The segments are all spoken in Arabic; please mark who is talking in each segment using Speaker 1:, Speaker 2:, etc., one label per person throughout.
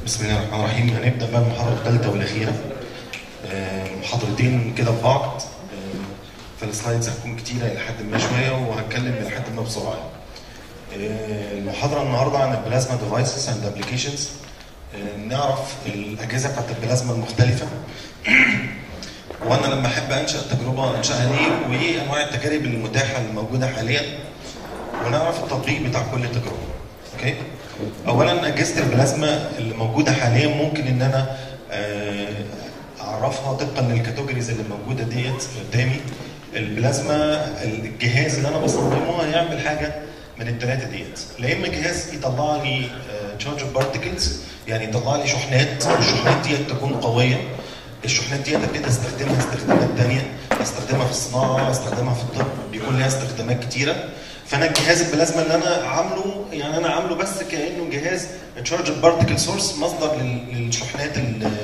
Speaker 1: بسم الله الرحمن الرحيم. هنبدأ بقى المحاضرة الثالثة والأخيرة. محاضرتين كده في بعض. فالسلايدز هتكون كتيرة إلى حد ما شوية وهنتكلم إلى حد ما بسرعة. المحاضرة النهاردة عن البلازما ديفايسز اند ابلكيشنز. نعرف الأجهزة بتاعت البلازما المختلفة. وأنا لما أحب أنشأ تجربة أنشأها ليه وإيه أنواع التجارب المتاحة الموجودة حاليا، ونعرف التطبيق بتاع كل تجربة. أوكي؟ اولا اجهزه البلازما اللي موجوده حاليا ممكن ان انا اعرفها طبقا للكاتيجوريز اللي موجوده ديت قدامي. البلازما الجهاز اللي انا بصممه هيعمل حاجه من الثلاثه ديت، لا اما جهاز يطلع لي تشارج بارتكلز، يعني يطلع لي شحنات، الشحنات ديت تكون قويه، الشحنات ديت ابتدي استخدمها استخدامات ثانيه، استخدمها في الصناعه، استخدمها في الطب، بيكون لها استخدامات كتيره. فانا الجهاز البلازما اللي انا عامله، يعني انا عامله بس كانه جهاز تشارج بارتكل سورس، مصدر للشحنات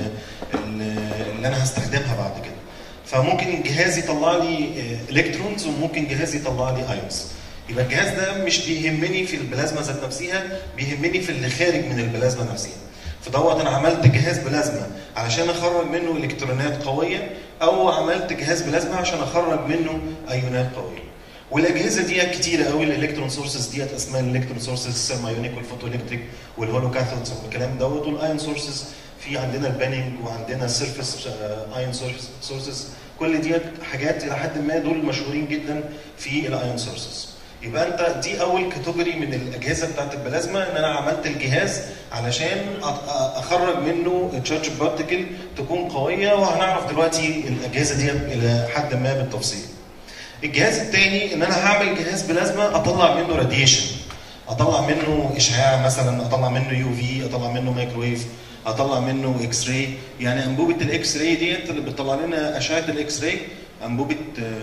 Speaker 1: اللي انا هستخدمها بعد كده. فممكن الجهاز يطلع لي الكترونز وممكن جهاز يطلع لي ايونز. يبقى الجهاز ده مش بيهمني في البلازما ذات نفسها، بيهمني في اللي خارج من البلازما نفسها. فدوت انا عملت جهاز بلازما علشان اخرج منه الكترونات قويه، او عملت جهاز بلازما عشان اخرج منه ايونات قويه. والاجهزه دي كتيره قوي. الالكترون سورسز ديت اسماء الالكترون سورسز، السيرما ايونيك والفوتو الكتريك والهولو كاثودز والكلام دوت. والايون سورسز في عندنا البانينج وعندنا السيرفيس ايون سورسز. كل ديت حاجات الى حد ما دول مشهورين جدا في الايون سورسز. يبقى انت دي اول كاتيجوري من الاجهزه بتاعت البلازما، ان انا عملت الجهاز علشان اخرج منه تشارج بارتكل تكون قويه، وهنعرف دلوقتي الاجهزه دي الى حد ما بالتفصيل. الجهاز الثاني ان انا هعمل جهاز بلازما اطلع منه راديشن، اطلع منه اشعاع، مثلا اطلع منه يو في، اطلع منه مايكرويف، اطلع منه اكس راي. يعني انبوبه الاكس راي ديت اللي بتطلع لنا اشعه الاكس راي، انبوبه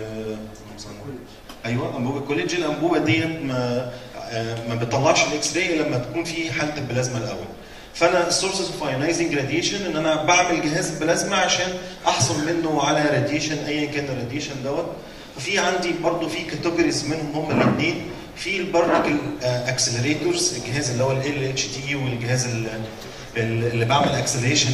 Speaker 1: ايوه انبوبه كوليدج. الانبوبه ديت ما بتطلعش الاكس راي لما تكون في حاله البلازما الاول. فانا السورسز اوف ايونايزنج راديشن ان انا بعمل جهاز بلازما عشان احصل منه على راديشن ايا كان الراديشن دوت. وفي عندي برضه في كاتيجوريز منهم هم الاثنين. في البارتكل اكسلريتورز، الجهاز اللي هو ال اتش تي، والجهاز اللي بعمل اكسلريشن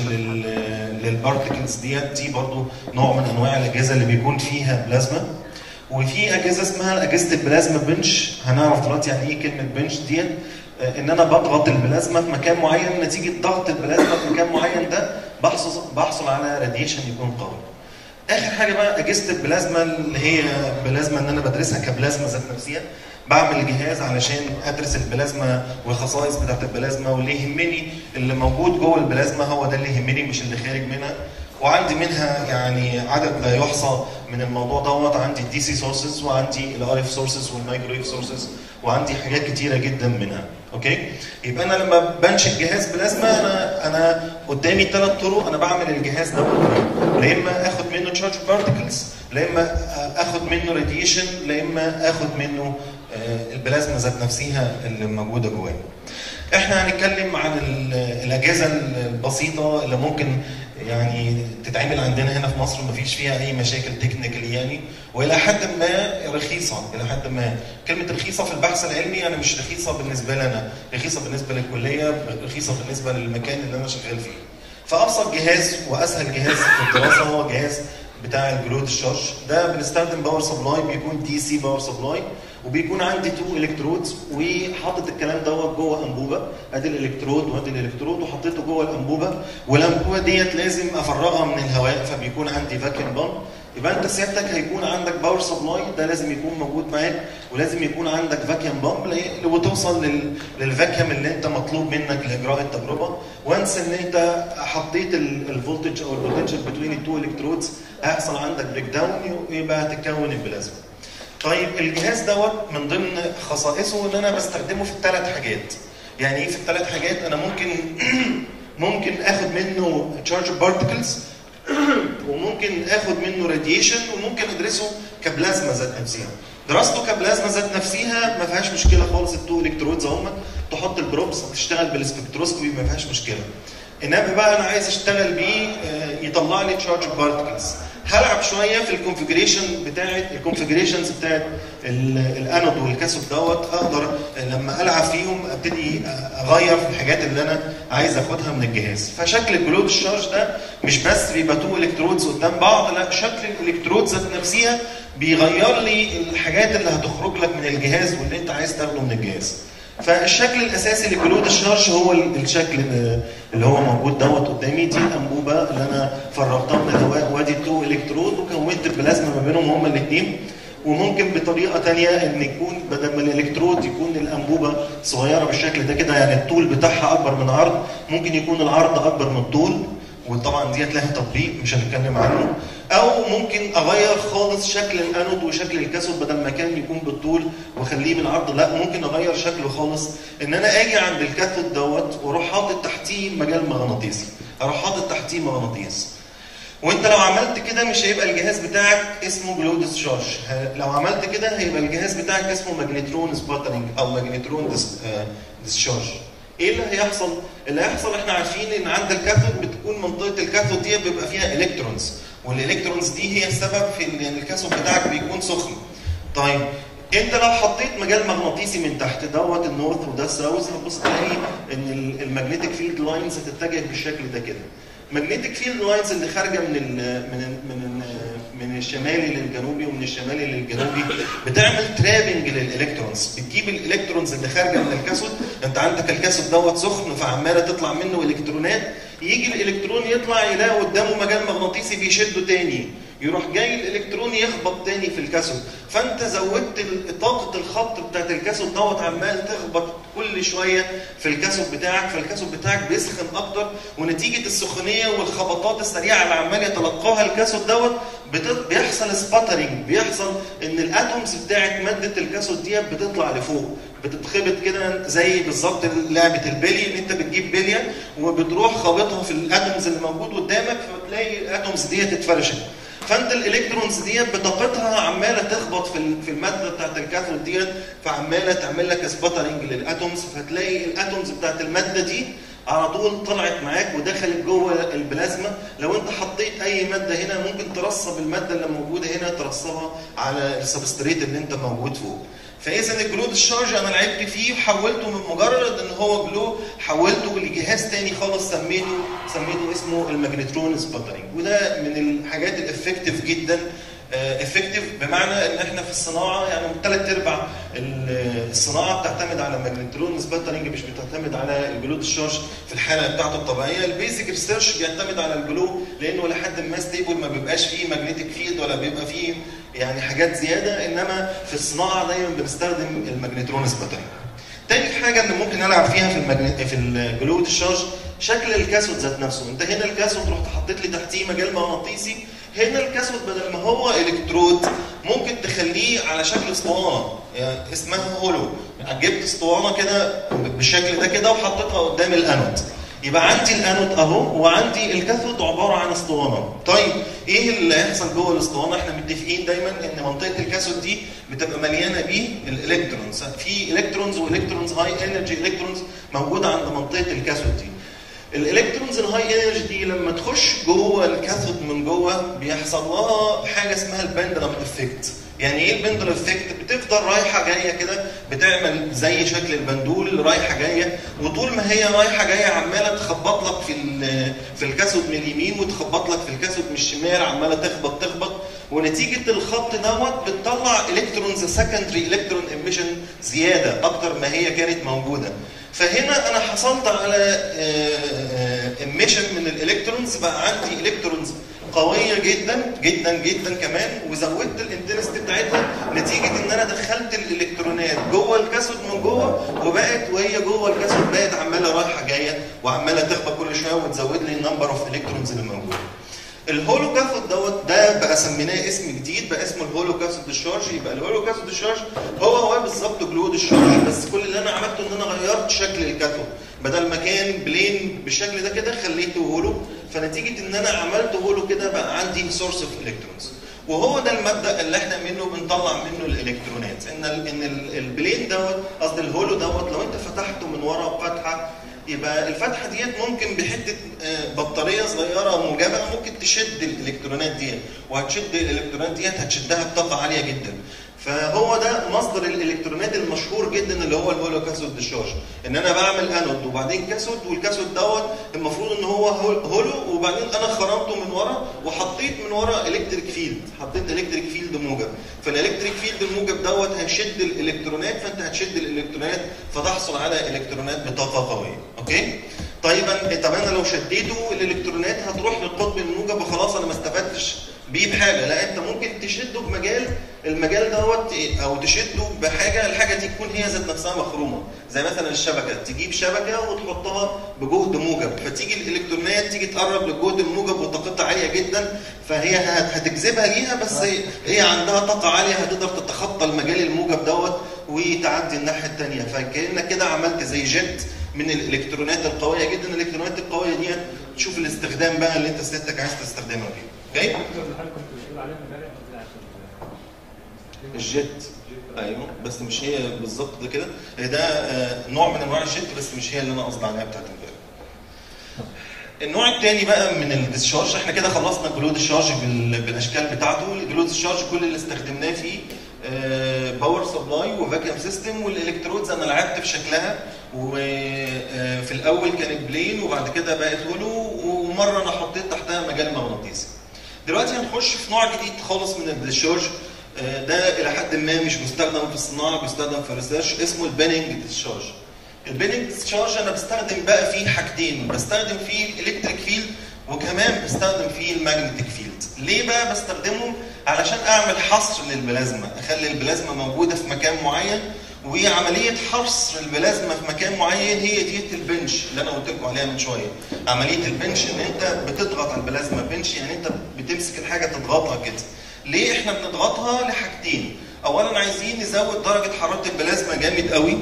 Speaker 1: للبارتكلز ديت. دي برضه نوع من انواع الاجهزه اللي بيكون فيها بلازما. وفي اجهزه اسمها اجهزه البلازما بنش. هنعرف دلوقتي يعني ايه كلمه بنش ديت. ان انا بضغط البلازما في مكان معين، نتيجه ضغط البلازما في مكان معين ده بحصل على راديشن يكون قوي. اخر حاجه بقى اجهزه البلازما اللي هي بلازما ان انا بدرسها كبلازما ذات نفسها. بعمل جهاز علشان ادرس البلازما والخصائص بتاعت البلازما، واللي يهمني اللي موجود جوه البلازما هو ده اللي يهمني، مش اللي خارج منها. وعندي منها يعني عدد لا يحصى من الموضوع دوت. عندي الدي سي سورسز، وعندي الار اف سورسز، والمايكرويف سورسز، وعندي حاجات كتيره جدا منها. اوكي؟ يبقى انا لما بنشئ جهاز بلازما انا قدامي ثلاث طرق انا بعمل الجهاز ده. لا اما اخد منه تشارج بارتكلز، لا اما اخد منه راديشن، لا اما اخد منه البلازما ذات نفسها اللي موجوده جواه. احنا هنتكلم عن الاجهزه البسيطه اللي ممكن يعني تتعمل عندنا هنا في مصر، مفيش فيها اي مشاكل تكنيكال يعني، والى حد ما رخيصه. الى حد ما كلمه رخيصه في البحث العلمي يعني مش رخيصه بالنسبه لنا، رخيصه بالنسبه للكليه، رخيصه بالنسبه للمكان اللي انا شغال فيه. فابسط جهاز واسهل جهاز في الدراسه هو جهاز بتاع الجلود الشارج. ده بنستخدم باور سبلاي، بيكون دي سي باور سبلاي، وبيكون عندي 2 الكترودز، وحاطط الكلام دوت جوه انبوبه. ادي الالكترود وادي الالكترود، وحطيته جوه الانبوبه. والانبوبه ديت لازم افرغها من الهواء، فبيكون عندي فاكيوم بامب. يبقى انت سيادتك هيكون عندك باور سبلاي، ده لازم يكون موجود معاك، ولازم يكون عندك فاكيوم بامب وتوصل للفاكيوم اللي انت مطلوب منك لاجراء التجربه. وانس ان انت حطيت الفولتج او البوتنشال بتوين التو الكترودز، هيحصل عندك بريك داون، ويبقى هتتكون البلازما. طيب الجهاز دوت من ضمن خصائصه ان انا بستخدمه في الثلاث حاجات. يعني ايه في الثلاث حاجات؟ انا ممكن اخد منه تشارج بارتكلز، وممكن اخد منه راديشن، وممكن ادرسه كبلازما ذات نفسها. دراسته كبلازما ذات نفسها ما فيهاش مشكله خالص. التو الكترودز هم تحط البروبس تشتغل بالسبكتروسكوبي ما فيهاش مشكله. انما بقى انا عايز اشتغل بيه يطلع لي تشارج بارتكلز. هلعب شويه في الكونفجريشنز بتاعت الانود والكاثود دوت، اقدر لما العب فيهم ابتدي اغير في الحاجات اللي انا عايز اخدها من الجهاز. فشكل الجلود الشارج ده مش بس بيبقى تو الكترودز قدام بعض، لا شكل الالكترودز ذات نفسها بيغير لي الحاجات اللي هتخرج لك من الجهاز واللي انت عايز تاخده من الجهاز. فالشكل الاساسي للجلود الشارج هو الشكل اللي هو موجود دوت قدامي. دي الانبوبه اللي انا فرغتها من الهواء، وادي التو الكترود، وكونت البلازما ما بينهم هما الاثنين. وممكن بطريقه ثانيه ان يكون بدل ما الالكترود يكون الانبوبه صغيره بالشكل ده كده، يعني الطول بتاعها اكبر من العرض، ممكن يكون العرض اكبر من الطول، وطبعا ديت لها تطبيق مش هنتكلم عنه. او ممكن اغير خالص شكل الانود وشكل الكاثود، بدل ما كان يكون بالطول واخليه بالعرض، لا ممكن اغير شكله خالص، ان انا اجي عند الكاثود دوت واروح حاطط تحتيه مجال مغناطيسي، اروح حاطط تحتيه مغناطيس. وانت لو عملت كده مش هيبقى الجهاز بتاعك اسمه جلود ديسشارج، لو عملت كده هيبقى الجهاز بتاعك اسمه ماجنترون سباترنج او ماجنترون ديسشارج. ايه اللي هيحصل؟ اللي هيحصل احنا عارفين ان عند الكاثود بتكون منطقه الكاثود دي بيبقى فيها الكترونز، والالكترونز دي هي السبب في ان الكاثود بتاعك بيكون سخن. طيب انت لو حطيت مجال مغناطيسي من تحت دوت النورث وده الساوث، هتبص تلاقي ان المagnetic فيلد لاينز هتتجه بالشكل ده كده. المagnetic فيلد لاينز اللي خارجه من الشمالي للجنوبي ومن الشمالي للجنوبي بتعمل ترابنج للالكترونز، بتجيب الالكترونز اللي خارجه من الكاثود. انت عندك الكاثود دوت سخن فعماله تطلع منه الكترونات، يجي الالكترون يطلع يلاقي قدامه مجال مغناطيسي بيشده تاني، يروح جاي الالكترون يخبط تاني في الكاثود، فانت زودت طاقه الخبط بتاعت الكاثود دوت، عمال تخبط كل شويه في الكاثود بتاعك، فالكاثود بتاعك بيسخن اكتر، ونتيجه السخونيه والخبطات السريعه اللي عمال يتلقاها الكاثود دوت بيحصل سباترنج، بيحصل ان الاتومز بتاعت ماده الكاثود دي بتطلع لفوق، بتتخبط كده زي بالظبط لعبه البلي، ان انت بتجيب بليه وبتروح خابطها في الاتومز اللي موجود قدامك، فبتلاقي الاتومز دي اتفرشت. فانت الالكترونز ديت بطاقتها عماله تخبط في الماده بتاعت الكاثود ديت، فعماله تعمل لك سباترنج للاتومز، فتلاقي الاتومز بتاعت الماده دي على طول طلعت معاك ودخلت جوه البلازما. لو انت حطيت اي ماده هنا ممكن ترسب الماده اللي موجوده هنا، ترسبها على السبستريت اللي انت موجود فوق. فاذا الجلود الشارج انا لعبت فيه وحولته من مجرد ان هو جلو، حولته لجهاز تاني خالص سميته اسمه الماجنترون سباترنج. وده من الحاجات الافكتيف جدا، افكتيف بمعنى ان احنا في الصناعه يعني 3/4 الصناعه بتعتمد على الماجنترون سباترنج، مش بتعتمد على الجلود الشارج في الحاله بتاعته الطبيعيه. البيزك ريسيرش بيعتمد على الجلو لانه لحد ما ستيبل، ما بيبقاش فيه ماجنتيك فيلد ولا بيبقى فيه يعني حاجات زياده، انما في الصناعه دايما بنستخدم الماجنترون سباترنج. تاني حاجه اللي ممكن نلعب فيها في الجلود الشارج شكل الكاثود ذات نفسه. انت هنا الكاثود رحت حطيت لي تحتيه مجال مغناطيسي، هنا الكاثود بدل ما هو الكترود ممكن تخليه على شكل اسطوانه يعني اسمها هولو. جبت اسطوانه كده بالشكل ده كده وحطيتها قدام الانود، يبقى عندي الانود اهو وعندي الكاثود عباره عن اسطوانه. طيب ايه اللي هيحصل جوه الاسطوانه؟ احنا متفقين دايما ان منطقه الكاثود دي بتبقى مليانه بالالكترونز، في الكترونز والكترونز هاي انرجي الكترونز موجوده عند منطقه الكاثود دي. الالكترونز الهاي انرجي دي لما تخش جوه الكاثود من جوه بيحصل لها حاجه اسمها البندلم افكت. يعني ايه البندلم افكت؟ بتفضل رايحه جايه كده، بتعمل زي شكل البندول رايحه جايه، وطول ما هي رايحه جايه عماله تخبط لك في الكاثود من اليمين وتخبط لك في الكاثود من الشمال، عماله تخبط، ونتيجه الخبط دوت بتطلع الكترونز سكندري الكترون ايميشن زياده اكتر ما هي كانت موجوده. فهنا انا حصلت على ايميشن من الالكترونز، بقى عندي الكترونز قويه جدا جدا جدا كمان، وزودت الانتنستي بتاعتها نتيجه ان انا دخلت الالكترونات جوه الكاثود من جوه، وبقت وهي جوه الكاثود بقت عماله رايحه جايه وعماله تخبط كل شويه وتزود لي النمبر اوف الكترونز اللي موجوده. الهولو كاثود دوت ده بقى سميناه اسم جديد، بقى اسمه الهولو كاثود ديسشارج. يبقى الهولو كاثود ديسشارج هو بالظبط جلود الشارج، بس كل اللي انا عملته ان انا غيرت شكل الكاثود، بدل ما كان بلين بالشكل ده كده خليته هولو، فنتيجه ان انا عملت هولو كده بقى عندي سورس اوف الكترونز. وهو ده المبدا اللي احنا منه بنطلع منه الالكترونات، ان البلين دوت قصدي الهولو دوت لو انت فتحته من ورا فتحه يبقى الفتحه ديت ممكن بحته بطاريه صغيره موجبه ممكن تشد الالكترونات ديت، وهتشد الالكترونات ديت هتشدها بطاقه عاليه جدا. فهو ده مصدر الالكترونات المشهور جدا اللي هو الهولو كاثود ديشارج، ان انا بعمل انود وبعدين كاثود، والكاثود دوت المفروض ان هو هولو، وبعدين انا خرمته من ورا وحطيت من ورا الكتريك فيلد، حطيت الكتريك فيلد موجب، فالالكتريك فيلد الموجب دوت هيشد الالكترونات، فانت هتشد الالكترونات فتحصل على الكترونات بطاقه قويه. اوكي؟ طيب انا لو شديته الالكترونات هتروح للقطب الموجب وخلاص انا ما استفدتش بيه بحاجه، لا انت ممكن تشده بمجال، المجال دوت او تشده بحاجه، الحاجه دي تكون هي ذات نفسها مخرومه، زي مثلا الشبكه، تجيب شبكه وتحطها بجهد موجب، فتيجي الالكترونات تيجي تقرب للجهد الموجب وطاقتها عاليه جدا، فهي هتجذبها ليها، بس هي عندها طاقه عاليه هتقدر تتخطى المجال الموجب دوت وتعدي الناحيه الثانيه، فكانك كده عملت زي جيت من الالكترونات القويه جدا. الالكترونات القويه دي تشوف الاستخدام بقى اللي انت سيادتك عايز تستخدمها فيه. اوكي؟ الجيت، ايوه، بس مش هي بالظبط ده كده، ده نوع من انواع الجيت، بس مش هي اللي انا قصدي عليها بتاعت امبارح. النوع الثاني بقى من الديسشارج، احنا كده خلصنا الجلو ديسشارج بالاشكال بتاعته. الجلو ديسشارج كل اللي استخدمناه فيه باور سبلاي وفاكيوم سيستم، والالكترودز انا لعبت في شكلها، وفي الاول كانت بلين وبعد كده بقت هولو، ومره انا حطيت تحتها مجال مغناطيسي. دلوقتي هنخش في نوع جديد خالص من الديسشارج، ده الى حد ما مش مستخدم في الصناعه، بيستخدم في الريسيرش، اسمه البيننج ديسشارج. البيننج ديسشارج انا بستخدم بقى فيه حاجتين، بستخدم فيه الالكتريك فيلد وكمان بستخدم فيه الماجنتيك فيلد. ليه بقى بستخدمهم؟ علشان اعمل حصر للبلازما، اخلي البلازما موجوده في مكان معين، وعمليه حصر البلازما في مكان معين هي ديت البنش اللي انا قلت لكم عليها من شويه. عمليه البنش ان انت بتضغط على البلازما، بنش يعني انت بتمسك الحاجه تضغطها كده. ليه احنا بنضغطها؟ لحاجتين. اولا عايزين نزود درجه حراره البلازما جامد قوي،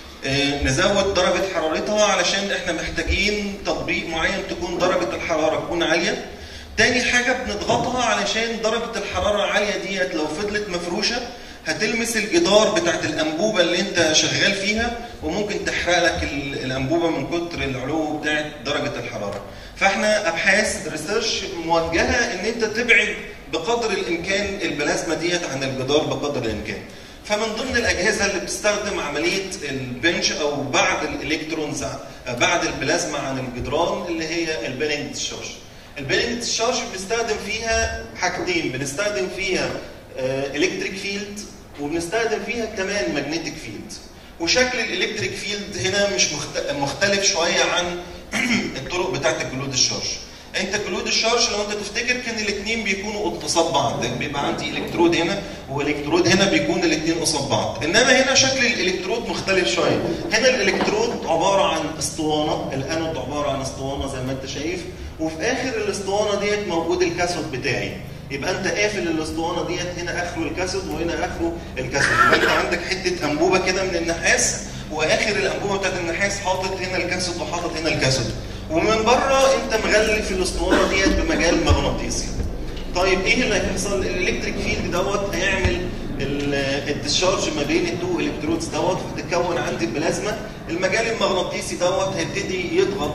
Speaker 1: نزود درجه حرارتها علشان احنا محتاجين تطبيق معين تكون درجه الحراره تكون عاليه. تاني حاجه بنضغطها علشان درجه الحراره العاليه ديت لو فضلت مفروشه هتلمس الجدار بتاعت الانبوبه اللي انت شغال فيها، وممكن تحرق لك الانبوبه من كتر العلو بتاعت درجه الحراره. فاحنا ابحاث ريسيرش موجهه ان انت تبعد بقدر الامكان البلازما ديت عن الجدار بقدر الامكان. فمن ضمن الاجهزه اللي بتستخدم عمليه البنش او بعد الالكترونز، بعد البلازما عن الجدران، اللي هي البيننج ديسشارج. البيننج ديسشارج بنستخدم فيها حاجتين، بنستخدم فيها الكتريك فيلد وبنستخدم فيها كمان ماجنتيك فيلد. وشكل الالكتريك فيلد هنا مش مختلف شويه عن الطرق بتاعت الجلو ديسشارج. انت الجلو ديسشارج لو انت تفتكر كان الاثنين بيكونوا قصاد بعض، بيبقى عندي الكترود هنا والكترود هنا، بيكون الاثنين قصاد بعض. انما هنا شكل الالكترود مختلف شويه. هنا الالكترود عباره عن اسطوانه، الانود عباره عن اسطوانه زي ما انت شايف، وفي اخر الاسطوانه ديت موجود الكاثود بتاعي. يبقى انت قافل الاسطوانه ديت، هنا اخره الكاثود وهنا اخره الكاثود. يبقى انت عندك حته انبوبه كده من النحاس، واخر الانبوبه بتاعت النحاس حاطط هنا الكاثود وحاطط هنا الكاثود، ومن بره انت مغلف الاسطوانه ديت بمجال مغناطيسي. طيب ايه اللي هيحصل؟ الالكتريك فيلد دوت هيعمل الديسشارج ما بين التو الكترودز دوت، فتتكون عندي البلازما. المجال المغناطيسي دوت هيبتدي يضغط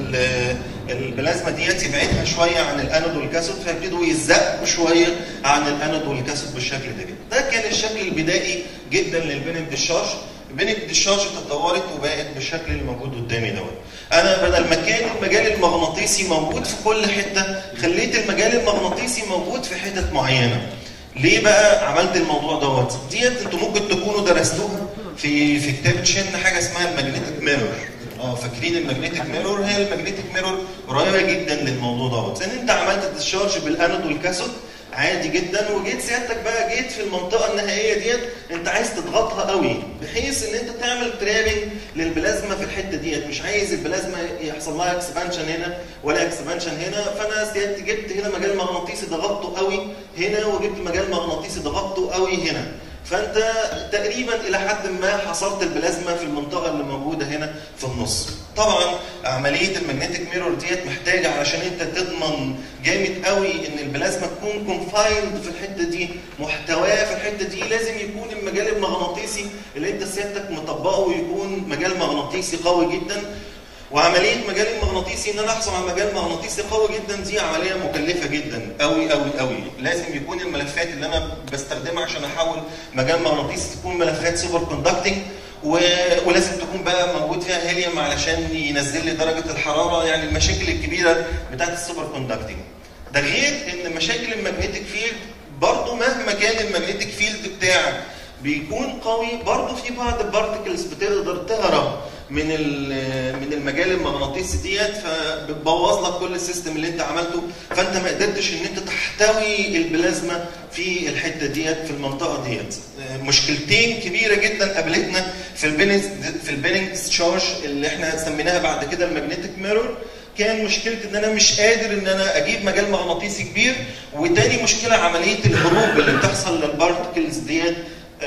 Speaker 1: البلازما ديت، يبعدها شويه عن الانود والكاثود، فيبتدوا يزقوا شويه عن الانود والكاثود بالشكل ده كده. ده كان الشكل البدائي جدا للبيننج ديسشارج. البيننج ديسشارج تطورت وبقت بالشكل اللي موجود قدامي دوت. انا بدل ما كان المجال المغناطيسي موجود في كل حته، خليت المجال المغناطيسي موجود في حتت معينه. ليه بقى عملت الموضوع دوت؟ ديت انتوا ممكن تكونوا درستوها في كتاب تشين، حاجه اسمها الماجنتيك ميرور. فاكرين الماجنتيك ميرور؟ هي الماجنتيك ميرور قريبه جدا للموضوع دوت، لان انت عملت الديسشارج بالانود والكاثود عادي جدا، وجيت سيادتك بقى جيت في المنطقه النهائيه ديت انت عايز تضغطها قوي بحيث ان انت تعمل ترابنج للبلازما في الحته ديت، مش عايز البلازما يحصل لها اكسبانشن هنا ولا اكسبانشن هنا. فانا سيادتي جبت هنا مجال مغناطيسي ضغطته قوي هنا، وجبت مجال مغناطيسي ضغطته قوي هنا، فانت تقريبا الى حد ما حصرت البلازما في المنطقه اللي موجوده هنا في النص. طبعا عمليه الماجنتيك ميرور ديت محتاجه علشان انت تضمن جامد قوي ان البلازما تكون كونفايند في الحته دي، محتواه في الحته دي لازم يكون المجال المغناطيسي اللي انت سيادتك مطبقه يكون مجال مغناطيسي قوي جدا. وعمليه مجال المغناطيسي ان انا احصل على مجال مغناطيسي قوي جدا دي عمليه مكلفه جدا قوي قوي قوي. لازم يكون الملفات اللي انا بستخدمها عشان احول مجال مغناطيسي تكون ملفات سوبر كوندكتنج، ولازم تكون بقى موجود فيها هيليوم علشان ينزل لي درجه الحراره، يعني المشاكل الكبيره بتاعت السوبر كوندكتنج. ده غير ان مشاكل الماجنتيك فيلد برضه مهما كان الماجنتيك فيلد بتاعك بيكون قوي، برضه في بعض البارتكلز بتقدر تهرب من المجال المغناطيسي ديت، فبتبوظ لك كل السيستم اللي انت عملته، فانت ما قدرتش ان انت تحتوي البلازما في الحته ديت في المنطقه ديت. مشكلتين كبيره جدا قابلتنا في البيننج تشارج اللي احنا سميناها بعد كده الماجنتيك ميرور. كان مشكله ان انا مش قادر ان انا اجيب مجال مغناطيسي كبير، وتاني مشكله عمليه الهروب اللي بتحصل للبارتكلز ديت.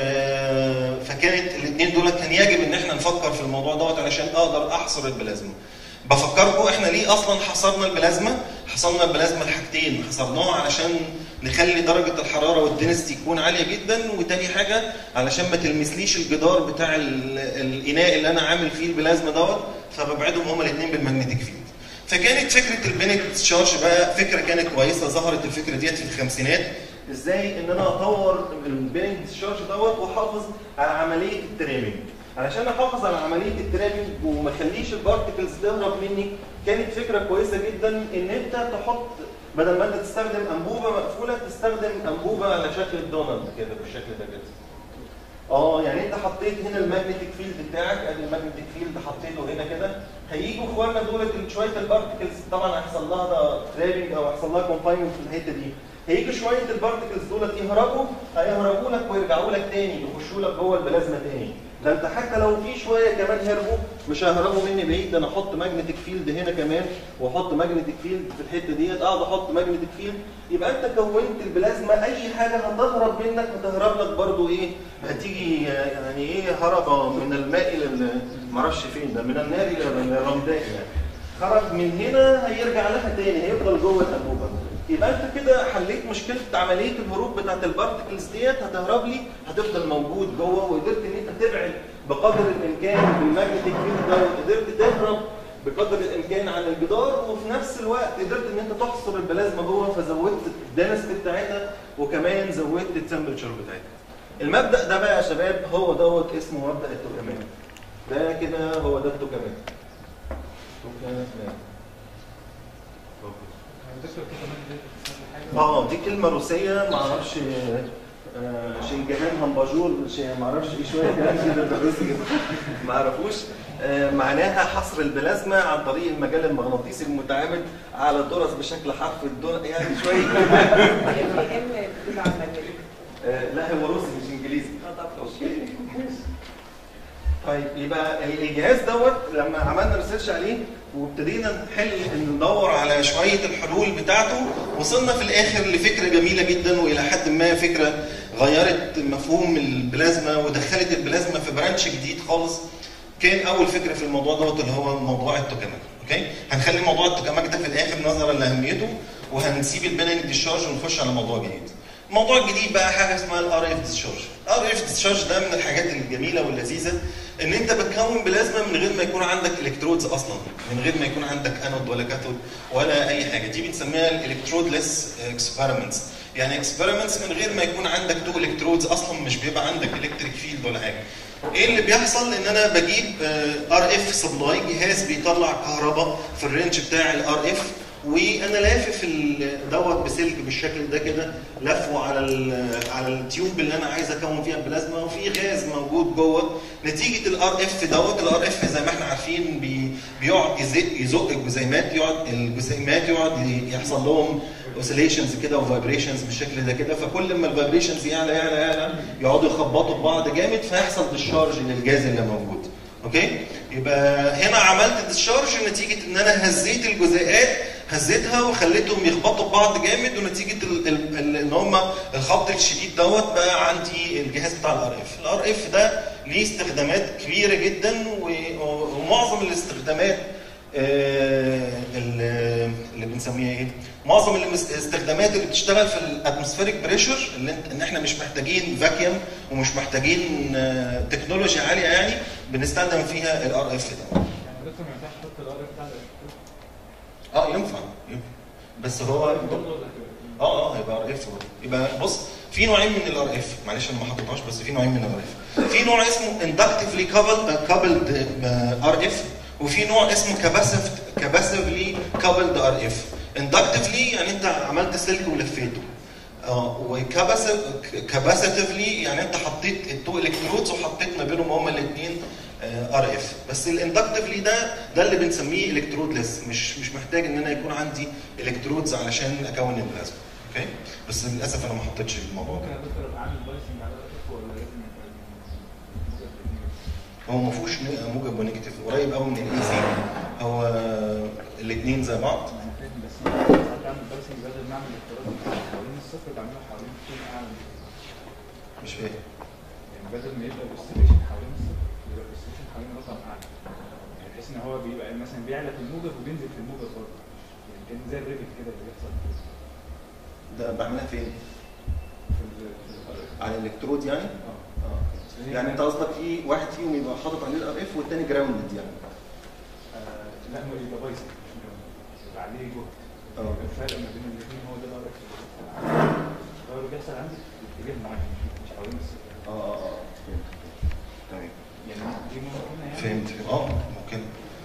Speaker 1: فكانت الاثنين دول كان يجب ان احنا نفكر في الموضوع دوت علشان اقدر احصر البلازما. بفكركم احنا ليه اصلا حصرنا البلازما؟ حصرنا البلازما لحاجتين، حصرناها علشان نخلي درجه الحراره والدنسيتي تكون عاليه جدا، وتاني حاجه علشان ما تلمسليش الجدار بتاع الاناء اللي انا عامل فيه البلازما دوت، فببعدهم هما الاثنين بالماجنتيك فيلد. فكانت فكره البيننج تشارج بقى فكره كانت كويسه، ظهرت الفكره ديت في الخمسينات. ازاي ان انا اطور البيننج تشارج دوت واحافظ على عمليه الترامينج. علشان احافظ على عمليه الترامينج وما اخليش البارتكلز تهرب مني، كانت فكره كويسه جدا ان انت تحط بدل ما انت تستخدم انبوبه مقفوله تستخدم انبوبه على شكل دونالد كده بالشكل ده كده. يعني انت حطيت هنا الماجنتيك فيلد بتاعك، ادي الماجنتيك فيلد حطيته هنا كده، هيجوا اخواننا دولت شويه البارتكلز طبعا هيحصل لها ترابنج او هيحصل لها كونفاينمنت في الحته دي، هيجوا شويه البارتكلز دولت هيهربوا لك ويرجعوا لك تاني يخشوا لك جوه البلازما تاني. ده انت حتى لو في شويه كمان هربوا مش هيهربوا مني بعيد، ده انا احط ماجنتيك فيلد هنا كمان واحط ماجنتيك فيلد في الحته ديت، اقعد احط ماجنتيك فيلد، يبقى انت كونت البلازما اي حاجه هتهرب منك هتهرب لك برضه هتيجي يعني هربه من الماء الى معرفش فين ده، من النار الى الرمداء يعني. خرج من هنا هيرجع لها تاني، هيفضل جوه الانبوبه. يبقى انت كده حليت مشكله عمليه الهروب بتاعت البارتكلز ديت، هتهرب لي هتفضل موجود جوه، وقدرت ان انت تبعد بقدر الامكان بالماجنتيك فيلد ده، وقدرت تهرب بقدر الامكان عن الجدار، وفي نفس الوقت قدرت ان انت تحصر البلازما جوه، فزودت الدنسيتي بتاعتها وكمان زودت التمبرتشر بتاعتها. المبدا ده بقى يا شباب هو دوت اسمه مبدا التوكمان. ده كده هو ده التوكمان. دي كلمة روسية معرفش شنجهان همباجور معرفش ايه شوية كلام كده بالروسي كده معرفوش. معناها حصر البلازما عن طريق المجال المغناطيسي المتعامد على الدرس بشكل حرف يعني شوية لا هو روسي مش انجليزي. طيب يبقى الجهاز دوت لما عملنا ريسيرش عليه وابتدينا ندور على شويه الحلول بتاعته، وصلنا في الاخر لفكره جميله جدا، والى حد ما فكره غيرت مفهوم البلازما ودخلت البلازما في برانش جديد خالص. كان اول فكره في الموضوع دوت اللي هو موضوع التوكاماك. اوكي، هنخلي موضوع التوكاماك ده في الاخر نظرا لاهميته، وهنسيب البيننج ديشارج ونخش على موضوع جديد. الموضوع الجديد بقى حاجه اسمها الار اف ديشارج. الار اف ديشارج ده من الحاجات الجميله واللذيذه، ان انت بتكون بلازما من غير ما يكون عندك الكترودز اصلا، من غير ما يكون عندك انود ولا كاثود ولا اي حاجه. دي بنسميها الالكترودلس اكسبيرمنتس، يعني اكسبيرمنتس من غير ما يكون عندك تو الكترودز اصلا، مش بيبقى عندك الكتريك فيلد ولا حاجه. ايه اللي بيحصل؟ ان انا بجيب ار اف سبلاي، جهاز بيطلع كهرباء في الرينج بتاع الار اف، وانا لافف دوت بسلك بالشكل ده كده، لفه على التيوب اللي انا عايز اكون فيها البلازما، وفي غاز موجود جوه. نتيجه الار اف دوت، الار اف زي ما احنا عارفين بيقعد يزق الجزيئات، يقعد يحصل لهم اوسيليشنز كده وفايبريشنز بالشكل ده كده، فكل ما الفايبريشنز يعلى يقعدوا يخبطوا ببعض جامد، فيحصل ديشارج للجاز اللي موجود. اوكي، يبقى هنا عملت ديشارج نتيجه ان انا هزيت الجزيئات، هزيتها وخليتهم يخبطوا ببعض جامد، ونتيجه ان هم الخبط الشديد دوت بقى عندي الجهاز بتاع الار اف. الار اف ده ليه استخدامات كبيره جدا، ومعظم الاستخدامات اللي بنسميها ايه؟ معظم الاستخدامات اللي بتشتغل في الاتموسفيريك بريشر، ان احنا مش محتاجين فاكيوم ومش محتاجين تكنولوجيا عاليه، يعني بنستخدم فيها الار اف ده.
Speaker 2: دكتور ما ينفعش تحط الار اف
Speaker 1: ينفع بس هو هيبقى ار اف. يبقى بص، في نوعين من الار اف، معلش انا ما حطيتهاش، بس في نوعين من الار اف. في نوع اسمه اندكتيفلي كابلد ار اف، وفي نوع اسمه كاباسيفلي كابلد ار اف. اندكتيفلي يعني انت عملت سلك ولفيته، وكاباسيتيفلي يعني انت حطيت التو الكترودز وحطيت ما بينهم هما الاثنين ار اف. بس الاندكتيفلي ده اللي بنسميه الكترودلس، مش محتاج ان انا يكون عندي الكترودز علشان اكون البلازما. اوكي، بس للاسف انا ما حطيتش الموضوع ده. هو ما فيهوش موجب ونيجاتيف، قريب قوي من الاي سي، هو الاثنين زي بعض. مش فاهم.
Speaker 2: يعني بدل ما يبقى الاستيشن حوالين الصفر يبقى الاستيشن حوالين رقم اعلى، يعني بحيث ان هو بيبقى مثلا بيعلى في الموجب وبينزل في الموجب برضه، يعني كان زي الريفت كده اللي بيحصل.
Speaker 1: ده بعملها فين؟ على الالكترود يعني؟ يعني انت قصدك في واحد فيهم يبقى حاطط عليه الار اف والثاني جراوندد يعني؟
Speaker 2: لا، هو يبقى بايظ يبقى عليه جهد. الفرق ما بين الاثنين هو ده الار اف. هو اللي بيحصل عندي في اتجاه معين مش حوالين الصفر.
Speaker 1: تمام.
Speaker 2: يعني دي ممكن يعني
Speaker 1: فهمت. ممكن.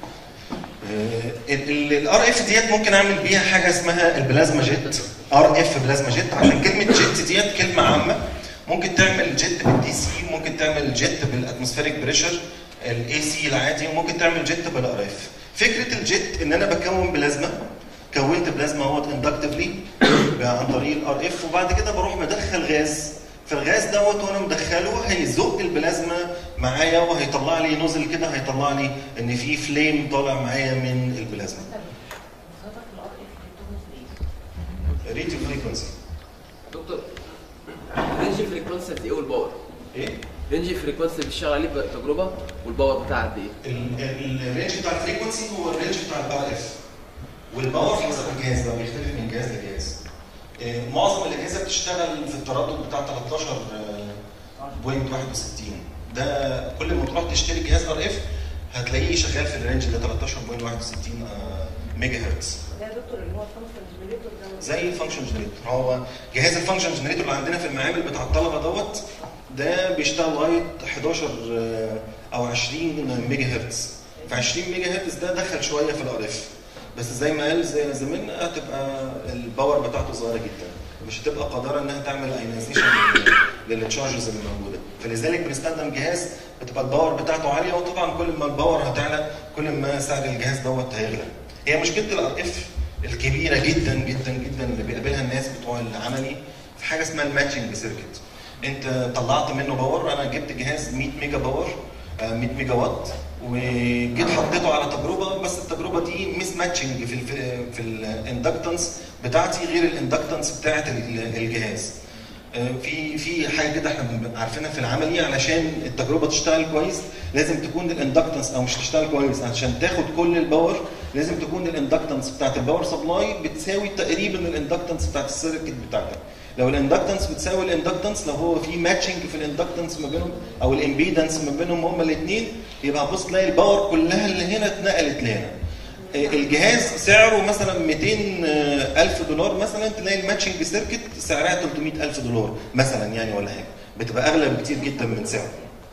Speaker 1: الار اف ديت ممكن اعمل بيها حاجه اسمها البلازما جيت، ار اف بلازما جيت، عشان كلمه جيت ديت كلمه عامه. ممكن تعمل جيت بالدي سي، ممكن تعمل جيت بالاتموسفيريك بريشر الاي سي العادي، وممكن تعمل جيت بالار اف. فكره الجيت ان انا بكون بلازما، كونت بلازما اهوت اندكتيفلي عن طريق الار اف، وبعد كده بروح مدخل غاز، فالغاز دوت وانا مدخله هيزق البلازما معايا وهيطلع لي نوزل كده، هيطلع لي ان في فليم طالع معايا من البلازما. ريت الفريكونسي.
Speaker 3: دكتور، رينج الفريكونسي قد ايه والباور؟
Speaker 1: ايه؟
Speaker 3: رينج الفريكونسي اللي بتشتغل عليه تجربه والباور بتاعها قد ايه؟
Speaker 1: الرينج بتاع الفريكونسي هو الرينج بتاع الار اف، والباور حسب الجهاز ده بيختلف من جهاز لجهاز. معظم الاجهزه بتشتغل في التردد بتاع 13.61. ده كل ما تروح تشتري جهاز ار اف هتلاقيه شغال في الرينج ده 13.61 ميجا هرتز.
Speaker 4: ده يا دكتور اللي هو الفانكشن جنريتور ده
Speaker 1: زي الفانكشن جنريتور. هو جهاز الفانكشن جنريتور اللي عندنا في المعامل بتاع الطلبه دوت، ده بيشتغل لغايه 11 او 20 ميجا هرتز. ف 20 ميجا هرتز ده دخل شويه في الار اف، بس زي ما قال زي زميلنا هتبقى الباور بتاعته صغيره جدا، مش هتبقى قادره انها تعمل ايونايزيشن للتشارجز اللي موجوده. فلذلك بنستخدم جهاز بتبقى الباور بتاعته عاليه، وطبعا كل ما الباور هتعلى كل ما سعر الجهاز دوت هيغلى. هي مشكله الار اف الكبيره جدا جدا جدا اللي بيقابلها الناس بتوع العملي في حاجه اسمها الماتشنج سيركت. انت طلعت منه باور، انا جبت جهاز 100 ميجا باور 100 ميجا وات وجيت حطيته على تجربه، بس التجربه دي ميس ماتشنج في الاندكتنس بتاعتي غير الاندكتنس بتاعت الجهاز. في حاجه كده احنا عارفينها في العملي، علشان التجربه تشتغل كويس لازم تكون الاندكتنس، او مش تشتغل كويس عشان تاخد كل الباور لازم تكون الاندكتنس بتاعت الباور سبلاي بتساوي تقريبا الاندكتنس بتاعت السيركت بتاعتك. لو الاندكتنس بتساوي الاندكتنس، لو هو في ماتشنج في الاندكتنس ما بينهم او الامبيدنس ما بينهم هما الاثنين، يبقى هتبص تلاقي الباور كلها اللي هنا اتنقلت لهنا. الجهاز سعره مثلا 200,000 دولار مثلا، تلاقي الماتشنج سيركت سعرها 300,000 دولار مثلا يعني، ولا حاجه، بتبقى اغلى بكتير جدا من سعره.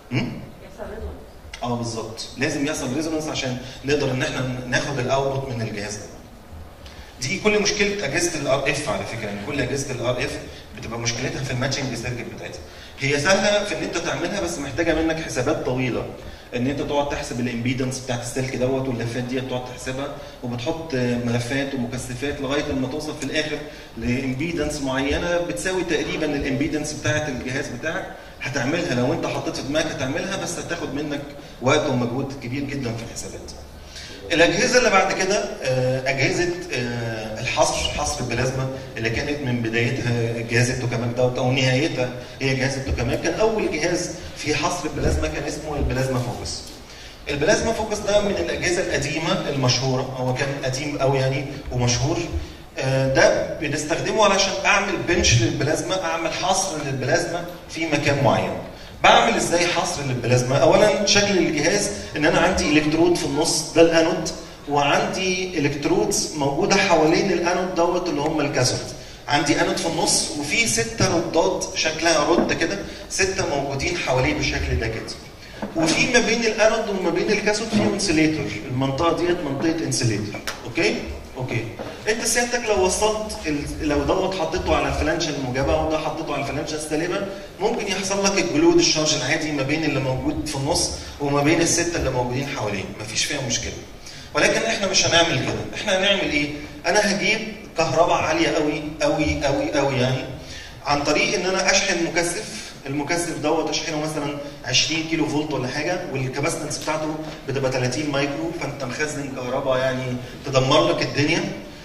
Speaker 1: بالظبط، لازم يحصل ريزونانس عشان نقدر ان احنا ناخد الاوتبوت من الجهاز ده. دي كل مشكله اجهزه الار اف على فكره، يعني كل اجهزه الار اف بتبقى مشكلتها في الماتشنج سيركت بتاعتها. هي سهله في ان انت تعملها، بس محتاجه منك حسابات طويله، ان انت تقعد تحسب الامبيدنس بتاعت السلك دوت، واللفات دي تقعد تحسبها، وبتحط ملفات ومكثفات لغايه ما توصل في الاخر لامبيدنس معينه بتساوي تقريبا الامبيدنس بتاعت الجهاز بتاعك. هتعملها لو انت حطيت في دماغك هتعملها، بس هتاخد منك وقت ومجهود كبير جدا في الحسابات. الاجهزه اللي بعد كده اجهزه حصر البلازما اللي كانت من بدايتها جهاز التوكاماك دوت، او نهايتها هي جهاز التوكاماك. كان اول جهاز في حصر البلازما كان اسمه البلازما فوكس. البلازما فوكس ده من الاجهزه القديمه المشهوره، هو كان قديم قوي يعني ومشهور. ده بنستخدمه علشان اعمل بنش للبلازما، اعمل حصر للبلازما في مكان معين. بعمل ازاي حصر للبلازما؟ اولا شكل الجهاز ان انا عندي الكترود في النص، ده الانود، وعندي الكترودز موجوده حوالين الانود دوت اللي هم الكاثود. عندي انود في النص وفي 6 ردات شكلها رده كده، 6 موجودين حواليه بالشكل ده كده. وفي ما بين الانود وما بين الكاثود في انسليتور، المنطقه ديت منطقه انسليتور. اوكي انت سيادتك لو وصلت لو دوت حطيته على الفلانجه الموجبه وده حطيته على الفلانجه السالبه، ممكن يحصل لك الجلود الشارج العادي ما بين اللي موجود في النص وما بين ال6 اللي موجودين حواليه، مفيش فيها مشكله. ولكن احنا مش هنعمل كده، احنا هنعمل ايه؟ انا هجيب كهرباء عاليه قوي قوي قوي قوي يعني عن طريق ان انا اشحن مكثف. المكثف دوت اشحنه مثلا 20 كيلو فولت ولا حاجه، والكاباسيتنس بتاعته بتبقى 30 مايكرو، فانت مخزن كهرباء يعني تدمر لك الدنيا.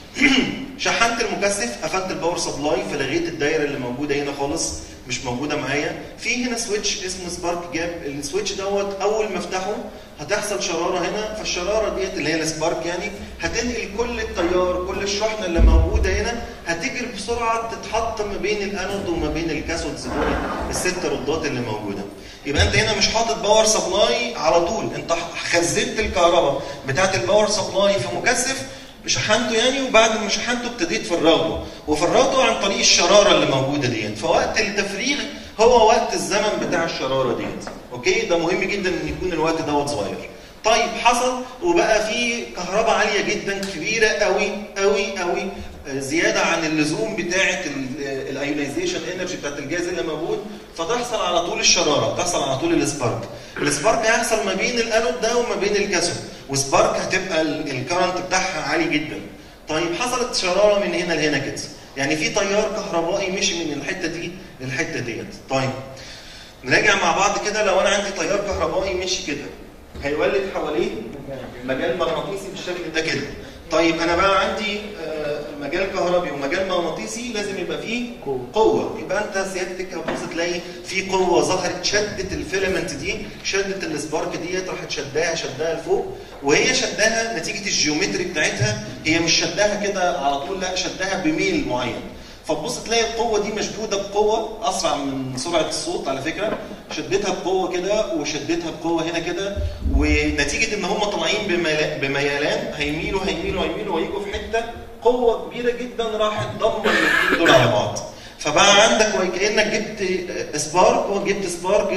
Speaker 1: شحنت المكثف، قفلت الباور سبلاي، فلغيت الدايره اللي موجوده هنا خالص، مش موجوده معايا. في هنا سويتش اسمه سبارك جاب، السويتش دوت اول ما افتحه هتحصل شراره هنا، فالشراره ديت اللي هي السبارك يعني هتنقل كل التيار، كل الشحنه اللي موجوده هنا هتجري بسرعه تتحط ما بين الانود وما بين الكاثودز دول ال6 ردات اللي موجوده. يبقى انت هنا مش حاطط باور سبلاي على طول، انت خزنت الكهرباء بتاعت الباور سبلاي في مكثف، شحنته يعني، وبعد ما شحنته ابتديت وفرغته عن طريق الشراره اللي موجوده ديت. فوقت التفريغ هو وقت الزمن بتاع الشراره ديت. اوكي، ده مهم جدا ان يكون الوقت دوت صغير. طيب حصل وبقى في كهرباء عاليه جدا كبيره قوي قوي قوي زياده عن اللزوم بتاعه الايونيزيشن انرجي بتاعت الجهاز اللي موجود، فتحصل على طول الشراره، تحصل على طول السبارك. السبارك هيحصل ما بين الانود ده وما بين الكاثود، وسبارك هتبقى الكرنت بتاعها عالي جدا. طيب حصلت شراره من هنا لهنا كده، يعني في تيار كهربائي مشي من الحته دي للحته ديت. طيب نراجع مع بعض كده، لو انا عندي تيار كهربائي مشي كده هيولد حواليه مجال مغناطيسي بالشكل ده كده. طيب انا بقى عندي مجال كهربي ومجال مغناطيسي، لازم يبقى فيه قوه. يبقى انت سيادتك هتبص تلاقي في قوه ظهرت، شدت الفيلمنت دي، شدت السبارك ديت، راحت شداها لفوق، وهي شداها نتيجه الجيومتري بتاعتها، هي مش شداها كده على طول، لا شداها بميل معين. فتبص تلاقي القوه دي مشدوده بقوه اسرع من سرعه الصوت على فكره، شدتها بقوه كده وشدتها بقوه هنا كده، ونتيجه ان هم طالعين بميلان هيميلوا ويجوا في حته، قوه كبيره جدا راحت ضمن الاثنين دول على بعض. فبقى عندك كانك جبت سبارك وجبت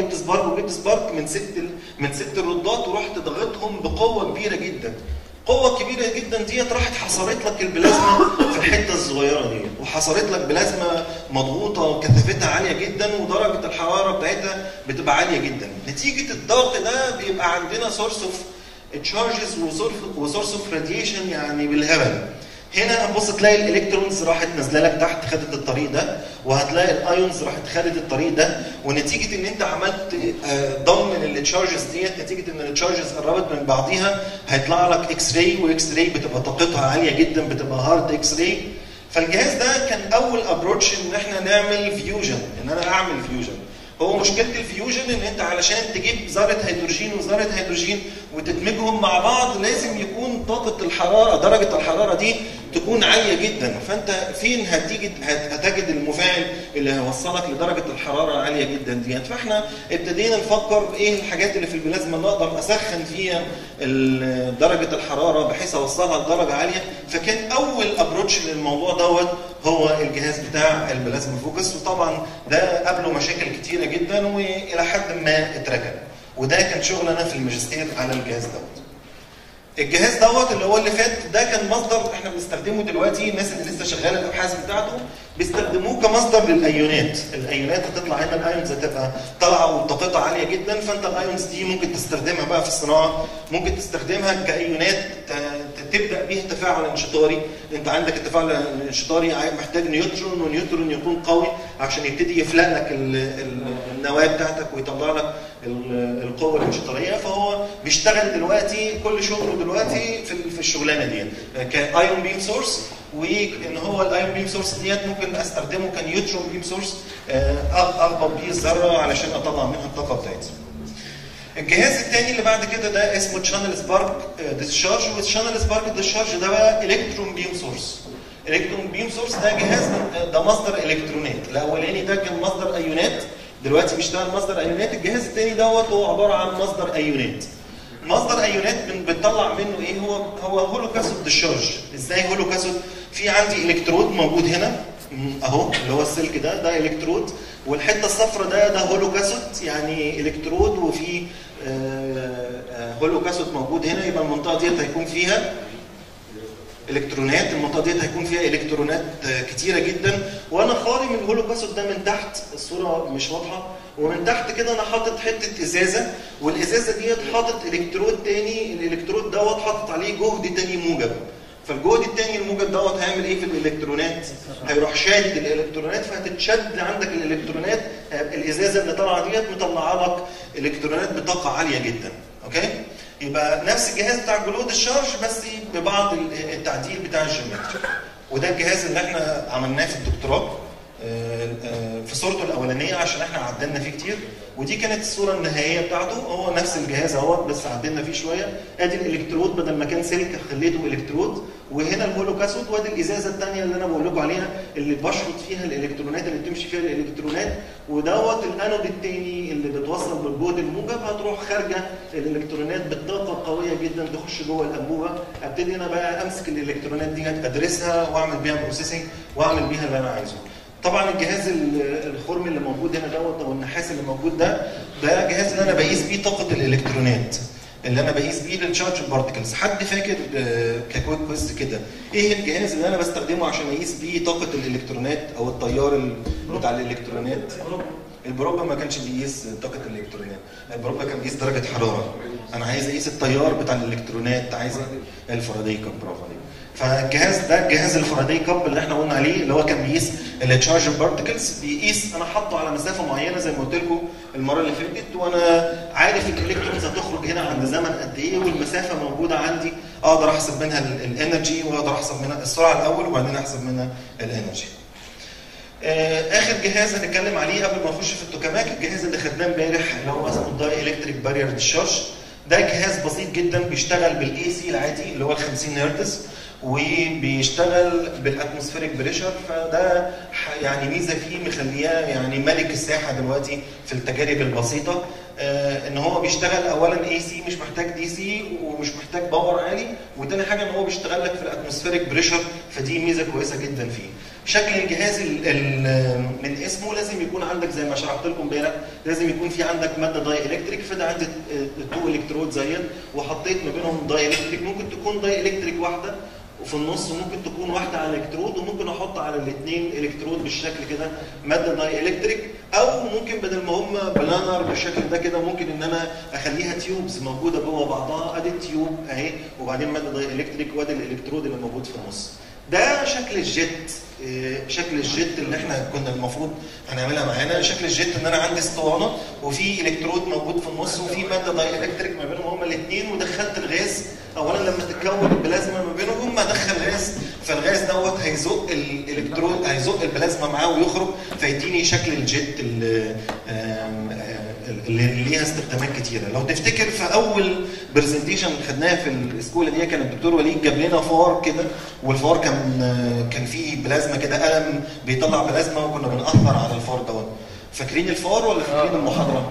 Speaker 1: سبارك من ست ردات، ورحت ضغطهم بقوه كبيره جدا. قوة كبيرة جدا ديت راحت حصرت لك البلازما في الحتة الصغيرة دي، وحصرت لك بلازما مضغوطة وكثافتها عالية جدا، ودرجة الحرارة بتاعتها بتبقى عالية جدا. نتيجة الضغط ده بيبقى عندنا سورس اوف تشارجز وسورس اوف راديشن يعني بالهبل. هنا هتبص تلاقي الالكترونز راحت نازله لك تحت خدت الطريق ده، وهتلاقي الايونز راحت خدت الطريق ده، ونتيجه ان انت عملت ضمن التشارجز ديت، نتيجه ان التشارجز قربت من بعضيها هيطلع لك اكس راي، واكس راي بتبقى طاقتها عاليه جدا، بتبقى هارد اكس راي. فالجهاز ده كان اول ابروتش ان احنا نعمل فيوجن، ان انا اعمل فيوجن. هو مشكله الفيوجن ان انت علشان تجيب ذره هيدروجين وذره هيدروجين وتدمجهم مع بعض لازم يكون طاقه الحراره، درجه الحراره دي تكون عاليه جدا. فانت فين هتجد المفاعل اللي هيوصلك لدرجه الحراره العاليه جدا دي؟ فاحنا ابتدينا نفكر ايه الحاجات اللي في البلازما اللي اقدر اسخن فيها درجه الحراره بحيث اوصلها لدرجه عاليه. فكان اول ابروتش للموضوع دوت هو الجهاز بتاع البلازما فوكس، وطبعا ده قابله مشاكل كتيره جدا والى حد ما اتركن، وده كان شغلنا في الماجستير على الجهاز دوت. الجهاز دوت اللي هو اللي فات ده كان مصدر احنا بنستخدمه دلوقتي، الناس اللي لسه شغاله الابحاث بتاعته بيستخدموه كمصدر للايونات. الايونات هتطلع هنا، الايونز هتبقى طالعه وطاقتها عاليه جدا، فانت الايونز دي ممكن تستخدمها بقى في الصناعه، ممكن تستخدمها كايونات تبدا بيها تفاعل انشطاري. انت عندك التفاعل الانشطاري محتاج نيوترون، ونيوترون يكون قوي عشان يبتدي يفلق لك النواه بتاعتك ويطلع لك القوه الانشطاريه. فهو بيشتغل دلوقتي كل شغله دلوقتي في الشغلانه دي كايون بيم سورس، وان هو الايون بيم سورس ديت ممكن استخدمه كنيوترون بيم سورس اخبط بيه الذره علشان اطلع منها الطاقه بتاعتي. الجهاز الثاني اللي بعد كده ده اسمه تشانل سبارك ديسشارج، والتشانل سبارك ديسشارج ده بقى الكترون بيم سورس. الكترون بيم سورس ده جهاز ده مصدر الكترونات. الاولاني ده كان مصدر ايونات، دلوقتي بيشتغل مصدر ايونات. الجهاز الثاني دوت هو عباره عن مصدر ايونات. مصدر ايونات بتطلع منه ايه؟ هو هولو كاثود ديشارج. ازاي هولو كاثود؟ في عندي الكترود موجود هنا اهو اللي هو السلك ده الكترود، والحته الصفراء ده هولو كاثود، يعني الكترود وفي هولو كاثود موجود هنا. يبقى المنطقه ديت هيكون فيها الكترونات، المنطقه ديت هيكون فيها الكترونات كتيره جدا، وانا خالي من الهولو كاثود ده من تحت. الصوره مش واضحه، ومن تحت كده انا حاطط حته ازازه، والازازه ديت حاطط الكترود تاني، الالكترود دوت حاطط عليه جهد تاني موجب. فالجهد التاني الموجب دوت هيعمل ايه في الالكترونات؟ هيروح شادد الالكترونات، فهتتشد عندك الالكترونات. الازازه اللي طالعه ديت مطلعه لك الكترونات بطاقه عاليه جدا. اوكي؟ يبقى نفس الجهاز بتاع جلود الشارج بس ببعض التعديل بتاع الجيومتري. وده الجهاز اللي احنا عملناه في الدكتوراه في صورته الاولانيه عشان احنا عدلنا فيه كتير، ودي كانت الصوره النهائيه بتاعته. هو نفس الجهاز اهوت بس عدلنا فيه شويه. ادي الالكترود بدل ما كان سلك خليته الكترود، وهنا الهولو كاثود، وادي الازازه الثانيه اللي انا بقول لكم عليها اللي بشرط فيها الالكترونات، اللي بتمشي فيها الالكترونات، ودوت الانود الثاني اللي بتوصل بالجهد الموجب. هتروح خارجه الالكترونات بالطاقه قويه جدا تخش جوه الانبوبه. ابتدي انا بقى امسك الالكترونات دي ادرسها واعمل بيها بروسيسنج واعمل بيها اللي انا عايزه. طبعا الجهاز الخرم اللي موجود هنا دوت او النحاس اللي موجود ده جهاز اللي انا بقيس بيه طاقه الالكترونات، اللي انا بقيس بيه التشارج بارتكلز. حد فاكر ككويك كويز كده ايه الجهاز اللي انا بستخدمه عشان اقيس بيه طاقه الالكترونات او التيار بتاع الالكترونات؟ البروبا ما كانش بيقيس طاقه الالكترونات، البروبا كان بيقيس درجه حراره. انا عايز اقيس التيار بتاع الالكترونات، عايز الفاراداي كاب. برافو عليك. فالجهاز ده جهاز الفاراداي كاب اللي احنا قلنا عليه، اللي هو كان بيقيس التشارج بارتكلز. بيقيس، انا حاطه على مسافه معينه زي ما قلت لكم المره اللي فاتت، وانا عارف الالكترونز هتخرج هنا عند زمن قد ايه، والمسافه موجوده عندي، اقدر احسب منها الانرجي، واقدر احسب منها السرعه الاول وبعدين احسب منها الانرجي. اخر جهاز هنتكلم عليه قبل ما نخش في التوكاماك، الجهاز اللي خدناه امبارح اللي هو اسمه الداي الكتريك بارير ديشارج. ده جهاز بسيط جدا بيشتغل بالاي سي العادي اللي هو ال 50 هرتز، وبيشتغل بالاتموسفيريك بريشر. فده يعني ميزه فيه مخلياه يعني ملك الساحه دلوقتي في التجارب البسيطه. ان هو بيشتغل اولا اي سي، مش محتاج دي سي ومش محتاج باور عالي، وتاني حاجه ان هو بيشتغل لك في الاتموسفيريك بريشر، فدي ميزه كويسه جدا فيه. شكل الجهاز من اسمه لازم يكون عندك زي ما شرحت لكم امبارح، لازم يكون في عندك ماده داي الكتريك. فده عندي 2 الكترود زيت وحطيت ما بينهم داي الكتريك. ممكن تكون داي الكتريك واحده وفي النص، وممكن تكون واحده على الكترود، وممكن احط على الاثنين الكترود بالشكل كده ماده داي الكتريك، او ممكن بدل ما هم بلانر بالشكل ده كده ممكن ان انا اخليها تيوبز موجوده جوه بعضها. ادي التيوب اهي، وبعدين ماده داي الكتريك، وادي الالكترود اللي موجود في النص. ده شكل الجيت، شكل الجيت اللي احنا كنا المفروض هنعملها معانا. شكل الجيت ان انا عندي اسطوانه وفي الكترود موجود في النص وفي ماده داي الكتريك ما بينهم هما الاثنين، ودخلت الغاز. اولا لما تتكون البلازما ما بينهم ادخل غاز، فالغاز دوت هيزق الالكترود، هيزق البلازما معاه ويخرج، فيديني شكل الجيت اللي ليها استخدامات كتيره. لو تفتكر في اول برزنتيشن خدناها في الاسكولا دي كان الدكتور وليد جاب لنا فار كده، والفار كان فيه بلازما كده، قلم بيطلع بلازما وكنا بنأثر على الفار دوت. فاكرين الفار ولا فاكرين المحاضره؟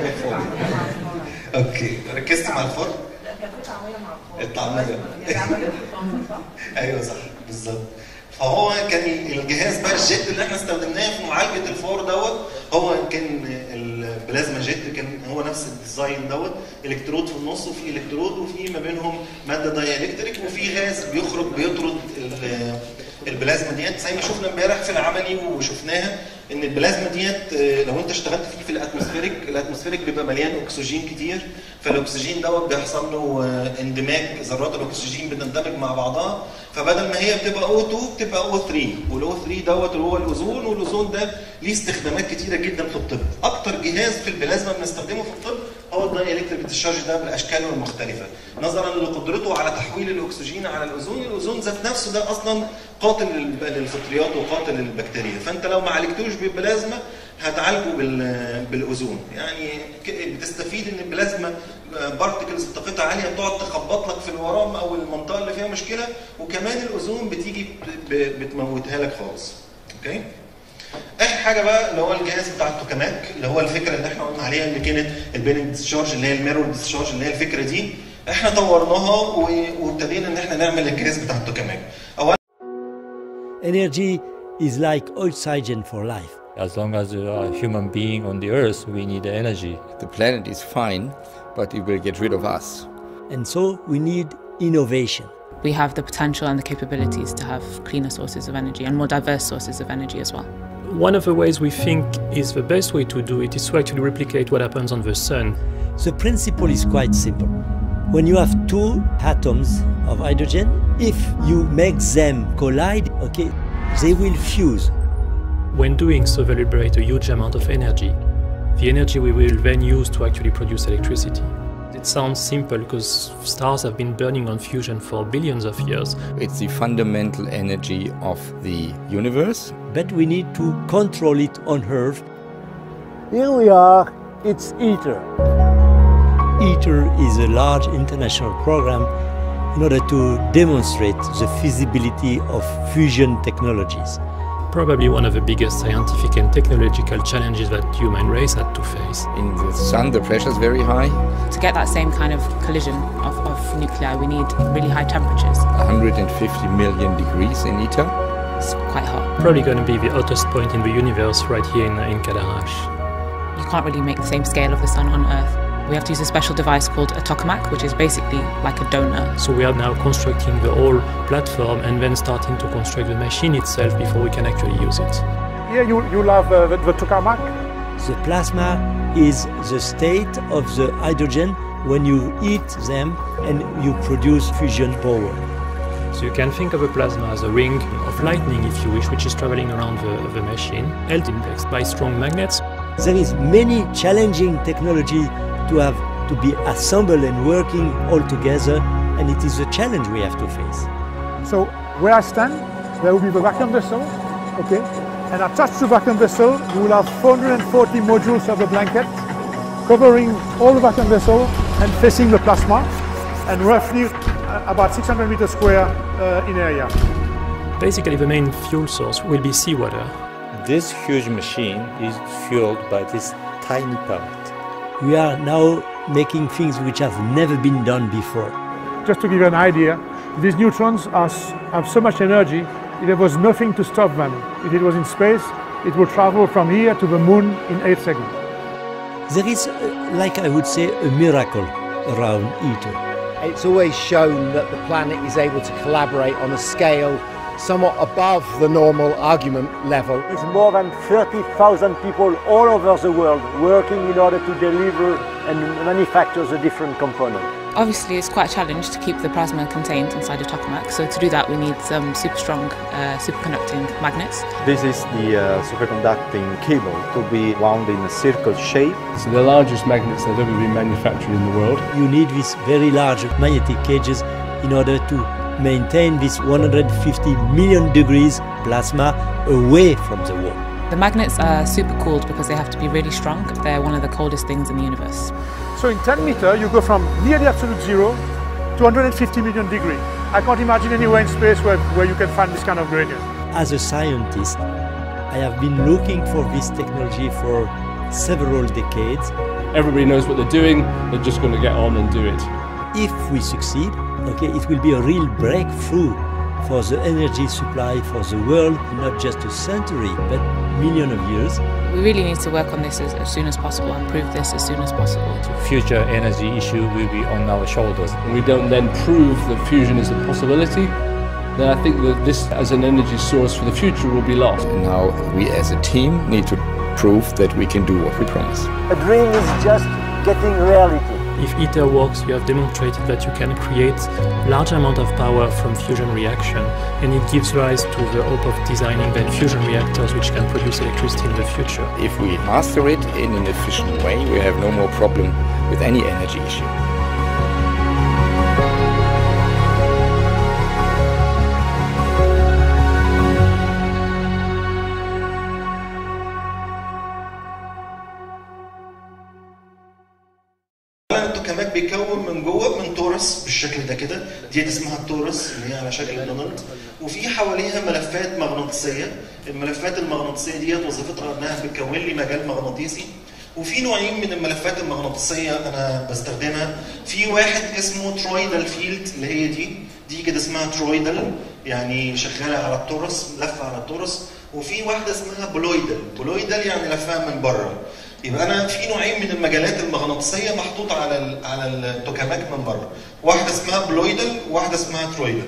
Speaker 1: اوكي، ركزت مع الفار؟
Speaker 4: لا كان في تعمية مع الفار.
Speaker 1: التعمية.
Speaker 4: يعني عملية الفار صح؟
Speaker 1: ايوه صح بالظبط. فهو كان الجهاز بقى الجيت اللي احنا استخدمناه في معالجه الفار دوت، هو كان البلازما جيت، كان هو نفس الديزاين دوت، الكترود في النص وفي الكترود وفي ما بينهم ماده داي الكتريك، وفي غاز بيخرج بيطرد البلازما ديت زي ما شفنا امبارح في العملي وشفناها ان البلازما ديت لو انت اشتغلت فيه في الاتموسفيريك بيبقى مليان اكسجين كتير، فالاكسجين دوت بيحصل له اندماج، ذرات الاكسجين بتندمج مع بعضها، فبدل ما هي بتبقى O2 بتبقى O3، والO3 دوت اللي هو الاوزون، والاوزون ده ليه استخدامات كتيره جدا في الطب. اكتر جهاز في البلازما بنستخدمه في الطب هو الداي الكتريك ديشارج ده بالاشكال المختلفه، نظرا لقدرته على تحويل الاكسجين على الاوزون. الاوزون ذات نفسه ده اصلا قاتل للفطريات وقاتل للبكتيريا، فانت لو ما عالجتوش بالبلازما هتعالجه بالاوزون. يعني بتستفيد ان البلازما بارتكلز بطاقتها عاليه بتقعد تخبط لك في الورام او المنطقه اللي فيها مشكله، وكمان الاوزون بتيجي بتموتها لك خالص. اوكي؟ اخر حاجه بقى اللي هو الجهاز بتاع التوكاماك، اللي هو الفكره اللي احنا قلنا عليها اللي كانت البيننج ديسشارج، اللي هي الميرور ديسشارج، اللي هي الفكره دي احنا طورناها وابتدينا ان احنا نعمل الجهاز بتاع التوكاماك.
Speaker 5: Energy is like oxygen for life.
Speaker 6: As long as you are a human being on the earth, we need energy.
Speaker 7: The planet is fine, but it will get rid of us.
Speaker 5: And so we need innovation.
Speaker 8: We have the potential and the capabilities to have cleaner sources of energy and more diverse sources of energy as well.
Speaker 9: One of the ways we think is the best way to do it is to actually replicate what happens on the sun.
Speaker 5: The principle is quite simple. When you have two atoms of hydrogen, if you make them collide, okay, they will fuse.
Speaker 9: When doing so, they liberate a huge amount of energy. The energy we will then use to actually produce electricity. It sounds simple because stars have been burning on fusion for billions of years.
Speaker 7: It's the fundamental energy of the universe.
Speaker 5: But we need to control it on Earth. Here we are, it's ITER. ITER is a large international program in order to demonstrate the feasibility of fusion technologies.
Speaker 9: Probably one of the biggest scientific and technological challenges that human race had to face.
Speaker 7: In the sun, the pressure is very high.
Speaker 8: To get that same kind of collision of nuclei, we need really high temperatures.
Speaker 7: 150 million degrees in ITER.
Speaker 8: It's quite hot.
Speaker 9: Probably going to be the hottest point in the universe right here in Cadarache.
Speaker 8: You can't really make the same scale of the sun on Earth. We have to use a special device called a tokamak, which is basically like a donor.
Speaker 9: So we are now constructing the whole platform and then starting to construct the machine itself before we can actually use it.
Speaker 10: Here you'll have the tokamak.
Speaker 5: The plasma is the state of the hydrogen when you heat them and you produce fusion power.
Speaker 9: So you can think of a plasma as a ring of lightning, if you wish, which is traveling around the machine, held indexed by strong magnets.
Speaker 5: There is many challenging technology to have to be assembled and working all together, and it is a challenge we have to face.
Speaker 10: So where I stand, there will be the vacuum vessel, okay? And attached to the vacuum vessel, you will have 440 modules of the blanket covering all the vacuum vessel and facing the plasma, and roughly about 600 meters square in area.
Speaker 9: Basically, the main fuel source will be seawater.
Speaker 6: This huge machine is fueled by this tiny part.
Speaker 5: We are now making things which have never been done before.
Speaker 10: Just to give you an idea, these neutrons have so much energy, there was nothing to stop them. If it was in space, it would travel from here to the moon in 8 seconds.
Speaker 5: There is, like I would say, a miracle around ITER.
Speaker 11: It's always shown that the planet is able to collaborate on a scale somewhat above the normal argument level.
Speaker 5: It's more than 30,000 people all over the world working in order to deliver and manufacture the different components.
Speaker 8: Obviously, it's quite a challenge to keep the plasma contained inside a tokamak. So to do that, we need some super strong superconducting magnets.
Speaker 12: This is the superconducting cable to be wound in a circle shape.
Speaker 13: It's the largest magnets that have ever been manufactured in the world.
Speaker 5: You need these very large magnetic cages in order to maintain this 150 million degrees plasma away from the wall.
Speaker 8: The magnets are super cooled because they have to be really strong. They're one of the coldest things in the universe.
Speaker 10: So in 10 meters, you go from near the absolute zero to 150 million degrees. I can't imagine anywhere in space where you can find this kind of gradient.
Speaker 5: As a scientist, I have been looking for this technology for several decades.
Speaker 13: Everybody knows what they're doing, they're just going to get on and do it.
Speaker 5: If we succeed, okay, it will be a real breakthrough for the energy supply for the world, not just a century, but millions of years.
Speaker 8: We really need to work on this as soon as possible and prove this as soon as possible.
Speaker 6: The future energy issue will be on our shoulders.
Speaker 13: If we don't then prove that fusion is a possibility, then I think that this as an energy source for the future will be lost.
Speaker 7: And now we as a team need to prove that we can do what we promise.
Speaker 5: A dream is just getting reality.
Speaker 9: If ITER works, you have demonstrated that you can create large amount of power from fusion reaction, and it gives rise to the hope of designing then fusion reactors which can produce electricity in the future.
Speaker 7: If we master it in an efficient way, we have no more problem with any energy issue.
Speaker 1: التوكاماك بيكون من جوه من تورس بالشكل ده كده، دي اسمها التورس اللي هي على شكل دونالد، وفي حواليها ملفات مغناطيسيه. الملفات المغناطيسيه ديت وظيفتها انها بتكون لي مجال مغناطيسي. وفي نوعين من الملفات المغناطيسيه انا بستخدمها، في واحد اسمه ترويدال فيلد اللي هي دي كده اسمها ترويدال، يعني شغاله على التورس، لفه على التورس. وفي واحده اسمها بولويدال يعني لفها من بره. يبقى انا في نوعين من المجالات المغناطيسيه محطوطه على التوكاماك من بره، واحده اسمها بولويدال وواحده اسمها ترويدال.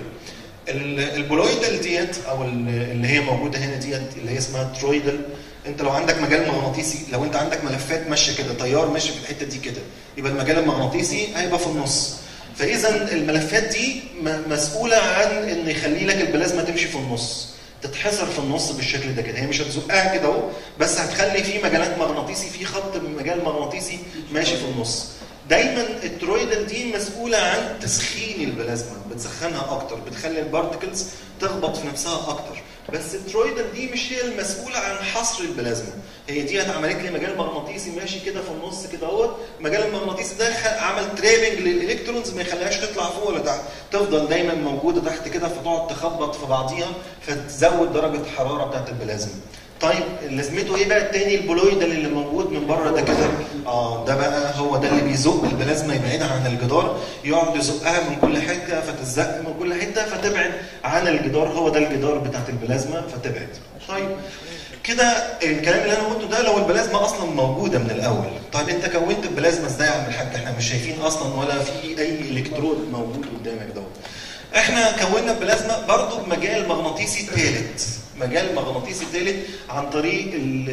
Speaker 1: البولويدال ديت او اللي هي موجوده هنا ديت اللي هي اسمها ترويدال، انت لو عندك مجال مغناطيسي، لو انت عندك ملفات ماشيه كده، تيار ماشي في الحته دي كده، يبقى المجال المغناطيسي هيبقى في النص. فاذا الملفات دي مسؤوله عن ان يخلي لك البلازما تمشي في النص، تتحصر في النص بالشكل ده كده. هي مش هتزقها كده اهو، بس هتخلي في مجالات مغناطيسي، في خط من مجال مغناطيسي ماشي في النص. دايما الترويدال دي مسؤوله عن تسخين البلازما، بتسخنها اكتر، بتخلي البارتكلز تخبط في نفسها اكتر. بس الترويدال دي مش هي المسؤوله عن حصر البلازما، هي دي عملت لي مجال مغناطيسي ماشي كده في النص كده اهوت. المجال المغناطيسي ده عمل ترابنج للالكترونز، ما يخليهاش تطلع فوق ولا تحت، تفضل دايما موجوده تحت كده، فتقعد تخبط في بعضيها فتزود درجه الحراره بتاعت البلازما. طيب لازمته ايه بقى التاني البولويدال اللي موجود من بره ده كده؟ ده بقى هو ده اللي بيزق البلازما يبعدها عن الجدار، يقعد يزقها من كل حته فتزق من كل حته فتبعد عن الجدار، هو ده الجدار بتاعت البلازما فتبعد. طيب كده الكلام اللي انا قلته ده لو البلازما اصلا موجوده من الاول. طيب انت كونت البلازما ازاي يا عم الحاج؟ احنا مش شايفين اصلا ولا في اي الكترود موجود قدامك دوت. احنا كوننا البلازما برضه بمجال مغناطيسي ثالث، مجال مغناطيسي ثالث عن طريق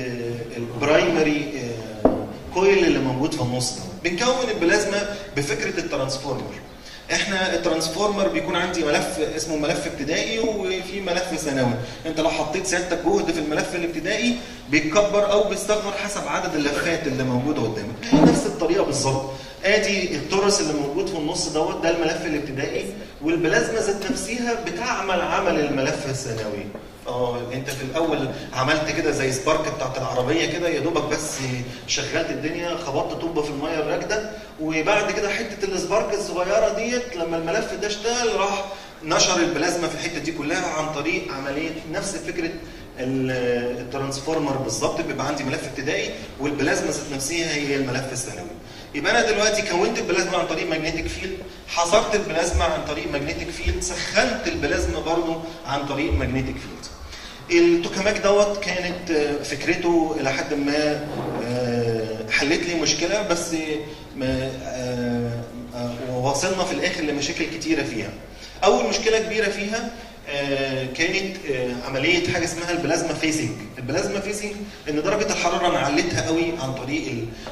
Speaker 1: البرايمري كويل اللي موجود في النص ده. بنكون البلازما بفكره الترانسفورمر. احنا الترانسفورمر بيكون عندي ملف اسمه ملف ابتدائي وفي ملف ثانوي. انت لو حطيت سيادتك جهد في الملف الابتدائي بيتكبر او بيصغر حسب عدد اللفات اللي موجوده قدامك. نفس الطريقه بالظبط. ادي التورس اللي موجود في النص دوت، ده الملف الابتدائي، والبلازما ذات نفسها بتعمل عمل الملف الثانوي. انت في الاول عملت كده زي سبارك بتاعت العربيه كده، يا دوبك بس شغلت الدنيا، خبطت طوبه في الميه الراكده، وبعد كده حته السبارك الصغيره ديت لما الملف ده اشتغل راح نشر البلازما في الحته دي كلها عن طريق عمليه نفس فكره الترانسفورمر بالظبط. بيبقى عندي ملف ابتدائي والبلازما ذات نفسها هي الملف الثانوي. يبقى انا دلوقتي كونت البلازما عن طريق ماجنتيك فيلد، حصرت البلازما عن طريق ماجنتيك فيلد، سخنت البلازما برضه عن طريق ماجنتيك فيلد. التوكاماك دوت كانت فكرته الى حد ما حلت لي مشكله، بس وصلنا في الاخر لمشاكل كتيره فيها. اول مشكله كبيره فيها كانت عمليه حاجه اسمها البلازما فيسنج. البلازما فيسنج ان درجه الحراره انا عليتها قوي عن طريق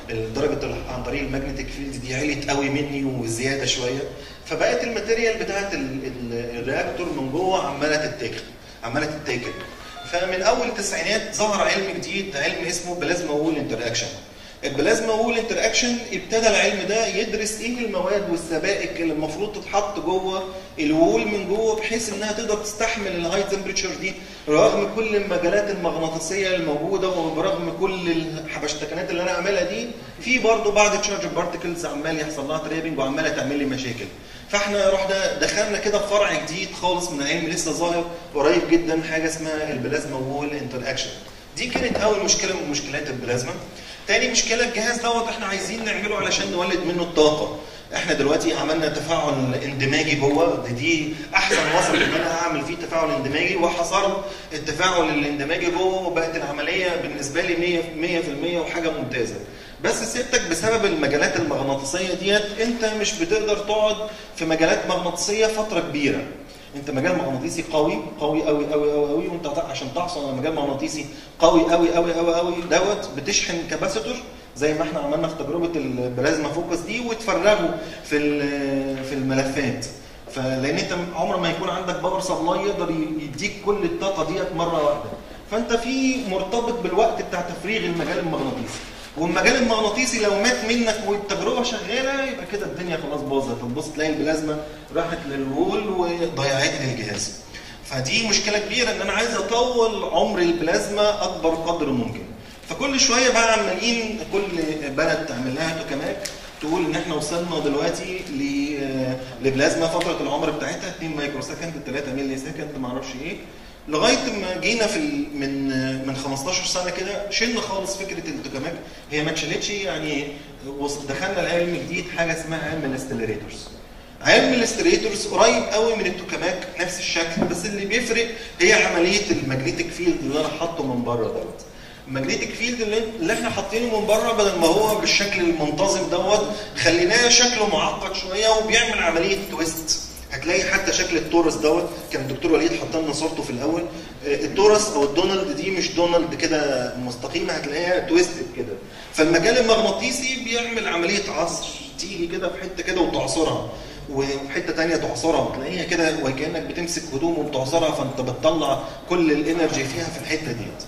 Speaker 1: عن طريق الماجنتيك فيلد دي، عليت قوي مني وزياده شويه، فبقت الماتيريال بتاعت الرياكتور من جوه عماله تتاكل. فمن اول التسعينات ظهر علم جديد، علم اسمه بلازما وول انتراكشن. البلازما وول انتراكشن ابتدى العلم ده يدرس ايه المواد والسبائك اللي المفروض تتحط جوه الوول من جوه بحيث انها تقدر تستحمل الهاي تمبريتشر دي رغم كل المجالات المغناطيسيه الموجوده وبرغم كل الحبشتكنات اللي انا عاملها دي، في برضه بعض تشارج بارتكلز عمال يحصل لها تريبنج وعماله تعمل لي مشاكل. فاحنا رحنا دخلنا كده في فرع جديد خالص من العلم لسه ظاهر قريب جدا، حاجه اسمها البلازما وول انتراكشن. دي كانت اول مشكله من مشكلات البلازما. تاني مشكله الجهاز دوت احنا عايزين نعمله علشان نولد منه الطاقه. احنا دلوقتي عملنا تفاعل اندماجي جوه، دي احسن وسط ان انا اعمل فيه تفاعل اندماجي، وحصرت التفاعل الاندماجي جوه وبقت العمليه بالنسبه لي 100% وحاجه ممتازه. بس سيادتك بسبب المجالات المغناطيسيه ديت انت مش بتقدر تقعد في مجالات مغناطيسيه فتره كبيره. انت مجال مغناطيسي قوي قوي قوي قوي قوي قوي، وانت عشان تحصل على مجال مغناطيسي قوي قوي قوي قوي قوي دوت بتشحن كاباسيتور زي ما احنا عملنا في تجربه البلازما فوكس دي وتفرغه في الملفات. فلان انت عمر ما يكون عندك باور سبلاي يقدر يديك كل الطاقه ديت مره واحده، فانت في مرتبط بالوقت بتاع تفريغ المجال المغناطيسي. والمجال المغناطيسي لو مات منك والتجربه شغاله يبقى كده الدنيا خلاص باظت، تبص تلاقي البلازما راحت للوول وضيعت لي الجهاز. فدي مشكله كبيره ان انا عايز اطول عمر البلازما اكبر قدر ممكن. فكل شويه بقى عمالين كل بلد تعمل لها توكاماك تقول ان احنا وصلنا دلوقتي لبلازما فتره العمر بتاعتها 2 مايكرو سكند 3 ملي سكند ما اعرفش ايه، لغايه ما جينا في من 15 سنه كده شلنا خالص فكره التوكاماك. هي ما اتشالتش يعني، دخلنا العلم جديد حاجه اسمها علم الاستيلريتورز. علم الاستيلريتورز قريب قوي من التوكاماك نفس الشكل، بس اللي بيفرق هي عمليه الماجنتيك فيلد اللي انا حاطه من بره دوت. الماجنتيك فيلد اللي احنا حاطينه من بره بدل ما هو بالشكل المنتظم دوت خليناه شكله معقد شويه وبيعمل عمليه تويست. هتلاقي حتى شكل التورس دوت كان الدكتور وليد حط لنا صورته في الاول. التورس او الدونالد دي مش دونالد كده مستقيمه، هتلاقيها تويستد كده. فالمجال المغناطيسي بيعمل عمليه عصر، تيجي كده في حته كده وتعصرها وفي حته ثانيه تعصرها وتلاقيها كده وكانك بتمسك هدوم وبتعصرها، فانت بتطلع كل الانرجي فيها في الحته ديت.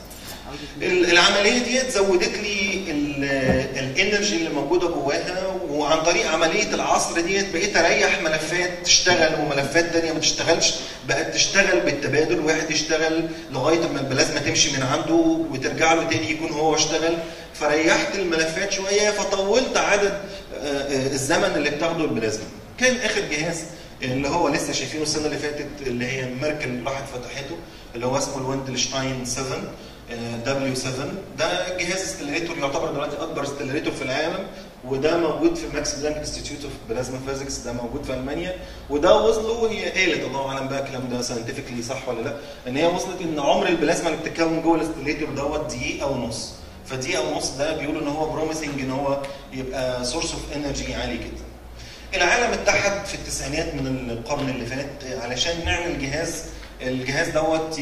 Speaker 1: العمليه ديت زودت لي الانرجي اللي موجوده جواها، وعن طريق عمليه العصر ديت بقيت اريح ملفات تشتغل وملفات ثانيه ما تشتغلش، بقت تشتغل بالتبادل، واحد يشتغل لغايه ما البلازما تمشي من عنده وترجع له تاني يكون هو اشتغل، فريحت الملفات شويه فطولت عدد الزمن اللي بتاخده البلازما. كان اخر جهاز اللي هو لسه شايفينه السنه اللي فاتت اللي هي ميركل راحت فتحته اللي هو اسمه الويندلشتاين 7 W7. ده جهاز استيلريتور يعتبر دلوقتي اكبر استيلريتور في العالم، وده موجود في ماكس بلانك انستيتيوت اوف بلازما فيزيكس، ده موجود في المانيا. وده وصلوا، هي قالت الله اعلم بقى الكلام ده ساينتفكلي صح ولا لا، ان هي وصلت ان عمر البلازما اللي بتتكون جوه الاستيلريتور دوت دقيقه ونص. فدقيقه ونص ده بيقولوا ان هو بروميسنج ان هو يبقى سورس اوف انرجي عالي جدا. العالم اتحد في التسعينات من القرن اللي فات علشان نعمل الجهاز دوت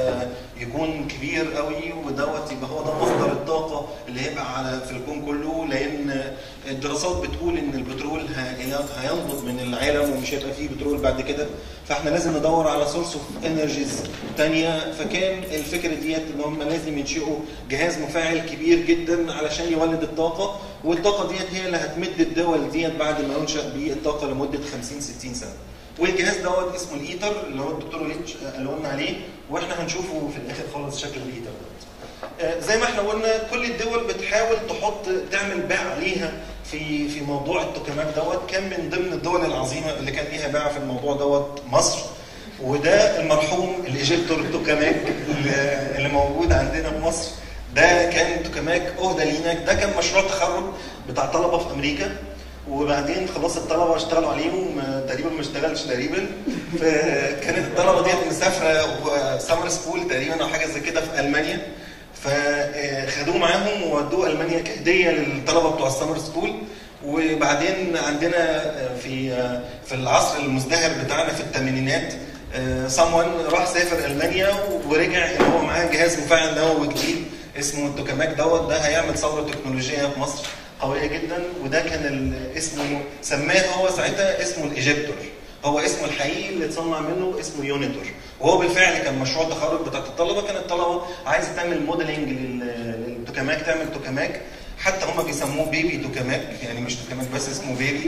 Speaker 1: يكون كبير قوي، ودوت يبقى هو ده مصدر الطاقه اللي هيبقى في الكون كله، لان الدراسات بتقول ان البترول هينضب من العالم ومش هيبقى فيه بترول بعد كده، فاحنا لازم ندور على سورس اوف انرجيز ثانيه. فكان الفكره ديت ان هم لازم ينشئوا جهاز مفاعل كبير جدا علشان يولد الطاقه، والطاقه ديت هي اللي هتمد الدول ديت بعد ما ينشأ بيه الطاقه لمده 50-60 سنه. والجهاز دوت اسمه الايتر اللي هو الدكتور وليد قال لنا عليه، واحنا هنشوفه في الاخر خالص شكل الايتر دوت. زي ما احنا قلنا كل الدول بتحاول تعمل باع عليها في موضوع التوكاماك دوت. كان من ضمن الدول العظيمه اللي كان ليها باع في الموضوع دوت مصر، وده المرحوم الايجيبتور توكاماك اللي موجود عندنا في مصر. ده كان توكاماك اهدى لينا، ده كان مشروع تخرج بتاع طلبه في امريكا، وبعدين خلاص الطلبه اشتغلوا عليهم تقريبا ما اشتغلش تقريبا، فكانت الطلبه ديت مسافره سمر سكول تقريبا او حاجه زي كده في المانيا، فخدوه معاهم وودوه المانيا كهديه للطلبه بتوع السمر سكول. وبعدين عندنا في العصر المزدهر بتاعنا في الثمانينات someone راح سافر المانيا ورجع ان هو معاه جهاز مفاعل نووي جديد اسمه التوكاماك دوت. ده هيعمل ثوره تكنولوجيه في مصر قويه جدا، وده كان اسمه سماه هو ساعتها اسمه الايجيبتور، هو اسمه الحقيقي اللي اتصنع منه اسمه يونيتور. وهو بالفعل كان مشروع تخرج بتاعت الطلبه، كان الطلبه عايزه تعمل موديلنج للتوكاماك، تعمل توكاماك، حتى هم بيسموه بيبي توكاماك، يعني مش توكاماك بس اسمه بيبي.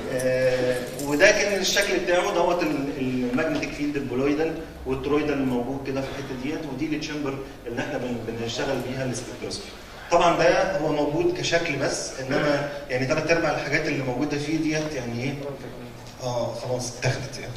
Speaker 1: وده كان الشكل بتاعه دوت الماجنتيك فيلد البولويدال والترويدال الموجود كده في الحته ديت، ودي التشامبر اللي احنا بنشتغل بيها السبكتروسكوبي. طبعا ده هو موجود كشكل بس، انما يعني 3/4 الحاجات اللي موجوده فيه ديت يعني ايه خلاص اتاخدت يعني.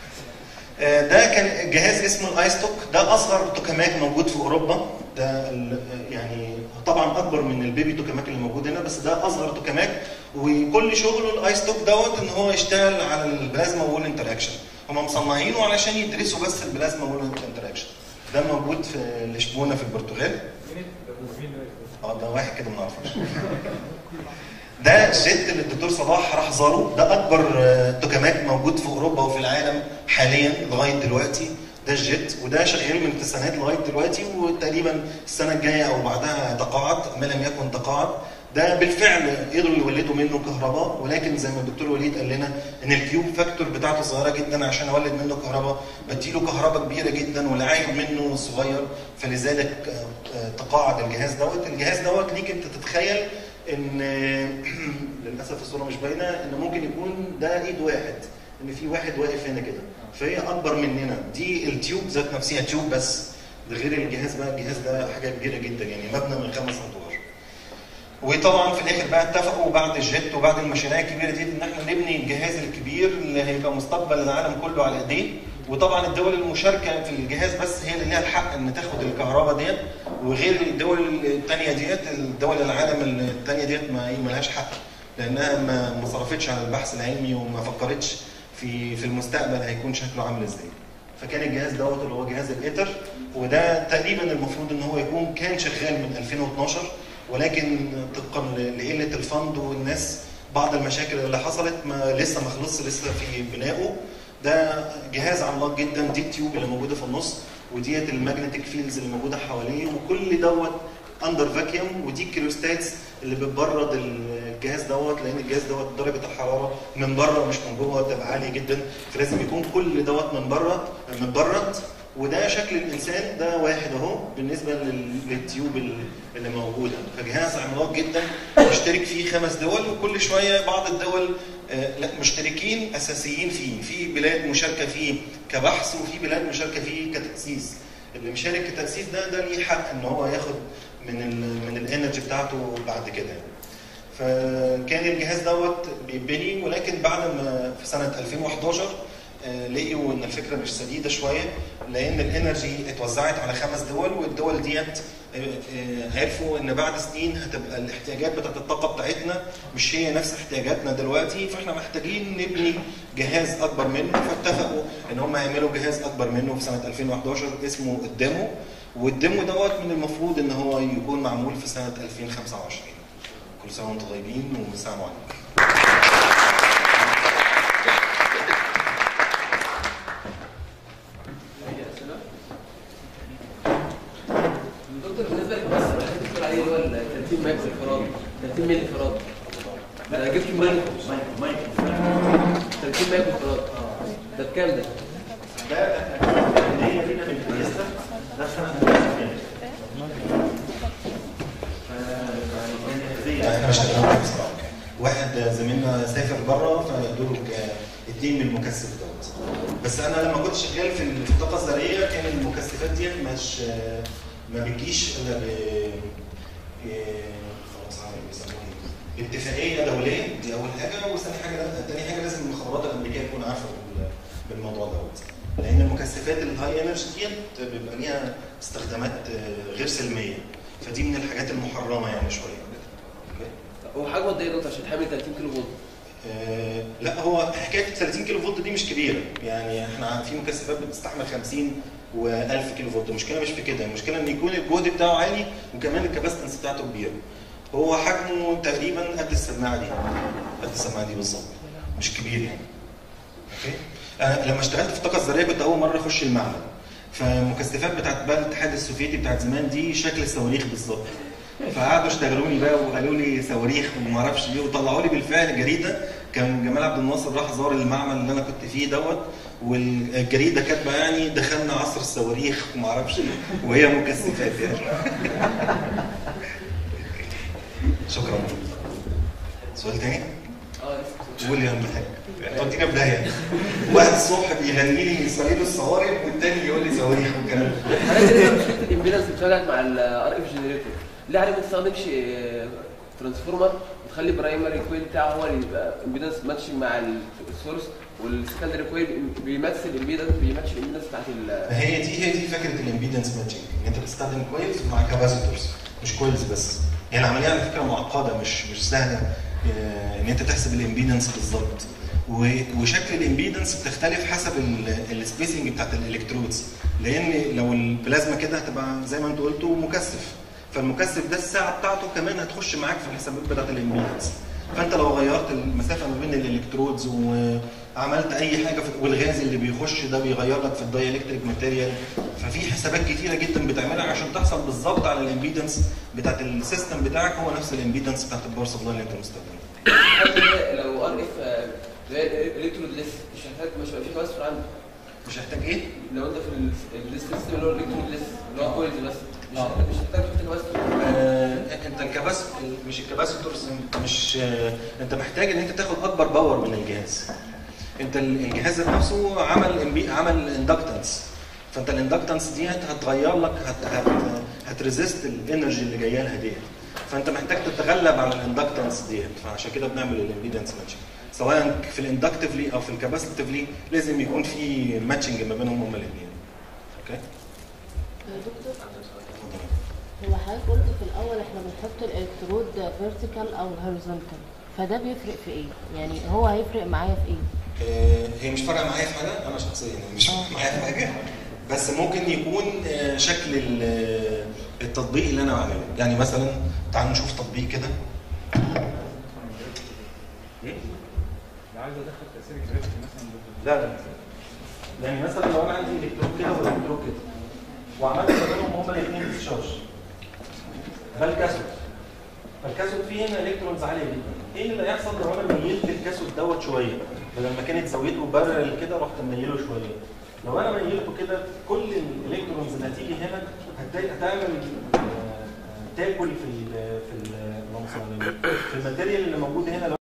Speaker 1: ده كان جهاز اسمه الايستوك، ده اصغر توكاماك موجود في اوروبا، ده يعني طبعا اكبر من البيبي توكاماك اللي موجود هنا، بس ده اصغر توكاماك، وكل شغله الايستوك دوت ان هو يشتغل على البلازما وول انتراكشن. هم مصنعينه علشان يدرسوا بس البلازما وول انتراكشن. ده موجود في لشبونه في البرتغال. ده واحد كده ما نعرفوش. ده الجيت اللي الدكتور صلاح راح زاره، ده اكبر توكاماك موجود في اوروبا وفي العالم حاليا لغايه دلوقتي. ده الجيت، وده شغال من التسعينات لغايه دلوقتي، وتقريبا السنه الجايه او بعدها تقاعد ما لم يكن تقاعد. ده بالفعل قدروا يولدوا منه كهرباء، ولكن زي ما الدكتور وليد قال لنا ان الكيوب فاكتور بتاعته صغيره جدا، عشان اولد منه كهرباء بديله كهرباء كبيره جدا والعائد منه صغير، فلذلك تقاعد الجهاز دوت. الجهاز دوت ليك انت تتخيل ان للاسف الصوره مش باينه، ان ممكن يكون ده ايد واحد، ان في واحد واقف هنا كده، فهي اكبر مننا. دي التيوب ذات نفسها تيوب بس، ده غير الجهاز بقى. الجهاز ده حاجه كبيره جدا، يعني مبنى من 5 ادوار. وطبعا في الاخر بقى اتفقوا بعد الجيت وبعد المشاريع الكبيره دي ان احنا نبني الجهاز الكبير اللي هيبقى مستقبل العالم كله على ايديه. وطبعا الدول المشاركه في الجهاز بس هي اللي ليها الحق ان تاخد الكهرباء ديت، وغير الدول الثانيه ديت، الدول العالم الثانيه ديت ما لهاش حق، لانها ما صرفتش على البحث العلمي وما فكرتش في المستقبل هيكون شكله عامل ازاي. فكان الجهاز دوت اللي هو جهاز الإيتر، وده تقريبا المفروض ان هو يكون كان شغال من 2012، ولكن طبقا لقله الفند والناس بعض المشاكل اللي حصلت لسه ما خلصش، لسه في بنائه. ده جهاز عملاق جدا، دي التيوب اللي موجوده في النص، وديت الماجنتيك فيلدز اللي موجوده حواليه، وكل دوت اندر فاكيوم، ودي الكيلوستاتس اللي بتبرد الجهاز دوت، لان الجهاز دوت درجه الحراره من بره مش من جوه تبقى عاليه جدا، فلازم يكون كل دوت من بره متبرد. وده شكل الانسان ده واحد اهو بالنسبه للتيوب اللي موجوده. فجهاز عملاق جدا مشترك فيه 5 دول، وكل شويه بعض الدول لا مشتركين اساسيين فيه، في بلاد مشاركه فيه كبحث وفي بلاد مشاركه فيه كتاسيس. اللي مشارك كتاسيس ده ليه حق ان هو ياخد من الانرجي بتاعته بعد كده. فكان الجهاز دوت بيتبني، ولكن بعد ما في سنه 2011 لقيوا ان الفكره مش سديده شويه، لان الانرجي اتوزعت على 5 دول، والدول ديت عرفوا ان بعد سنين هتبقى الاحتياجات بتاعت الطاقه بتاعتنا مش هي نفس احتياجاتنا دلوقتي، فاحنا محتاجين نبني جهاز اكبر منه. فاتفقوا ان هم يعملوا جهاز اكبر منه في سنه 2011 اسمه الديمو، والديمو دوت من المفروض ان هو يكون معمول في سنه 2025. كل سنه وانتم طيبين والسلام عليكم.
Speaker 3: بالنسبه للباص اللي حضرتك بتقول عليه اللي هو ال 30 مايكرو فراد، 30 ملي فراد، انا جبت مايكرو 30 مايكرو فراد، ده بكام ده؟
Speaker 1: ده هي دي من الكنيسه، ده سنه احنا مش شغالين بصراحه. واحد زميلنا سافر بره فادوا له 2 من المكثف دوت. بس انا لما كنت شغال في الطاقه الذريه كان المكثفات دي مش ما بتجيش الا خلاص بيسموها اتفاقيه دوليه، دي اول حاجه. وثاني حاجه لازم المخابرات الامريكيه تكون عارفه بالموضوع دوت، لان المكثفات الهاي انرجي ديت بيبقى ليها استخدامات غير سلميه، فدي من الحاجات المحرمه يعني شويه.
Speaker 3: هو حجمه قد ايه يا دكتور عشان تحمل 30 كيلو فولت؟
Speaker 1: لا هو حكايه 30 كيلو فولت دي مش كبيره، يعني احنا في مكثفات بتستحمل 50 و1000 كيلو فولت. المشكله مش في كده، المشكله ان يكون الجهد بتاعه عالي وكمان الكاباسيتنس بتاعته كبيره. هو حجمه تقريبا قد السماعه دي، بالظبط، مش كبير يعني. اوكي. انا لما اشتغلت في الطاقه الذريه كنت اول مره اخش المعمل، فالمكثفات بتاعت بقى الاتحاد السوفيتي بتاعت زمان دي شكل الصواريخ بالظبط. فقعدوا اشتغلوني بقى وقالوا لي صواريخ وما اعرفش ايه، وطلعوا لي بالفعل جريده. كان جمال عبد الناصر راح زار المعمل اللي انا كنت فيه دوت، والجريده كاتبه يعني دخلنا عصر الصواريخ وما اعرفش ايه، وهي مكثفات يعني. شكرا. سؤال تاني؟ قول يا عم الحاج. انت كده بدايه. واحد الصبح بيغني لي صليب الصواريخ والتاني يقول لي صواريخ والكلام ده.
Speaker 3: حضرتك ليه مشكله الامبيدنس بتاعتك مع الار اف جنريتور؟ ليه عارف ما تستخدمش ترانسفورمر وتخلي برايمري كويل بتاعه هو اللي يبقى امبيدنس ماتشنج مع السورس، والسكندري كويل بيمثل الامبيدنس بتاعت
Speaker 1: هي دي فكره الامبيدنس ماتشنج، ان انت بتستخدم كويلز مع كاباسيتورز، مش كويلز بس. يعني العمليه على فكره معقده، مش سهله ان انت تحسب الامبيدنس بالظبط. وشكل الامبيدنس بتختلف حسب السبيسنج بتاعت الالكترودز، لان لو البلازما كده هتبقى زي ما انتوا قلتوا مكثف، فالمكثف ده الساعه بتاعته كمان هتخش معاك في الحسابات بتاعت الامبيدنس. فانت لو غيرت المسافه ما بين الالكترودز وعملت اي حاجه والغاز اللي بيخش ده بيغير لك في الدايلكتريك ماتيريال، ففي حسابات كتيره جدا بتعملها عشان تحصل بالظبط على الامبيدنس بتاعت السيستم بتاعك هو نفس الامبيدنس بتاعت الباور سبلاي اللي انت مستخدمها.
Speaker 3: لو ار اف الكترود ليس مش هيبقى في كباستور عندك.
Speaker 1: مش هيحتاج ايه؟
Speaker 3: لو انت في السيستم اللي هو الالكترود ليس اللي هو كويلز بس مش هتحتاج تحط كباستور.
Speaker 1: انت الكباستور مش الكباستورز مش انت محتاج ان انت تاخد اكبر باور من الجهاز. انت الجهاز نفسه عمل اندكتنس، فانت الاندكتنس دي هتغير لك هتريزيست الانرجي اللي جايه لها ديت. فانت محتاج تتغلب على الاندكتنس ديت، فعشان كده بنعمل الامبيدنس ماتشنج سواء في الاندكتيفلي او في الكاباسيتيفلي، لازم يكون في ماتشنج ما بينهم هما الاثنين. اوكي؟
Speaker 14: دكتور هو حضرتك قلت في الاول احنا بنحط الالكترود فيرتيكال او هوريزونتال، فده بيفرق في ايه؟ يعني هو هيفرق معايا في ايه؟
Speaker 1: هي مش فارقه معايا في حاجه، انا شخصيا مش فارقه معايا في حاجه، بس ممكن يكون شكل التطبيق اللي انا بعمله. يعني مثلا تعالوا نشوف تطبيق كده.
Speaker 2: عايز ادخل تاثير الجرافيك مثلا.
Speaker 1: لا يعني مثلا لو انا عندي الكترود كده والالكترود كده وعملت ما بينهم هما الاثنين ديسشارج، ده الكاثود. فالكاثود فيه هنا الكترونز عاليه جدا. ايه اللي هيحصل لو انا ميلت الكاثود دوت شويه؟ بدل ما كانت زاويته بارل كده رحت ميله شويه. لو انا ميلته كده كل الالكترونز اللي هتيجي هنا هتعمل تاكل في الماتيريال اللي موجود هنا.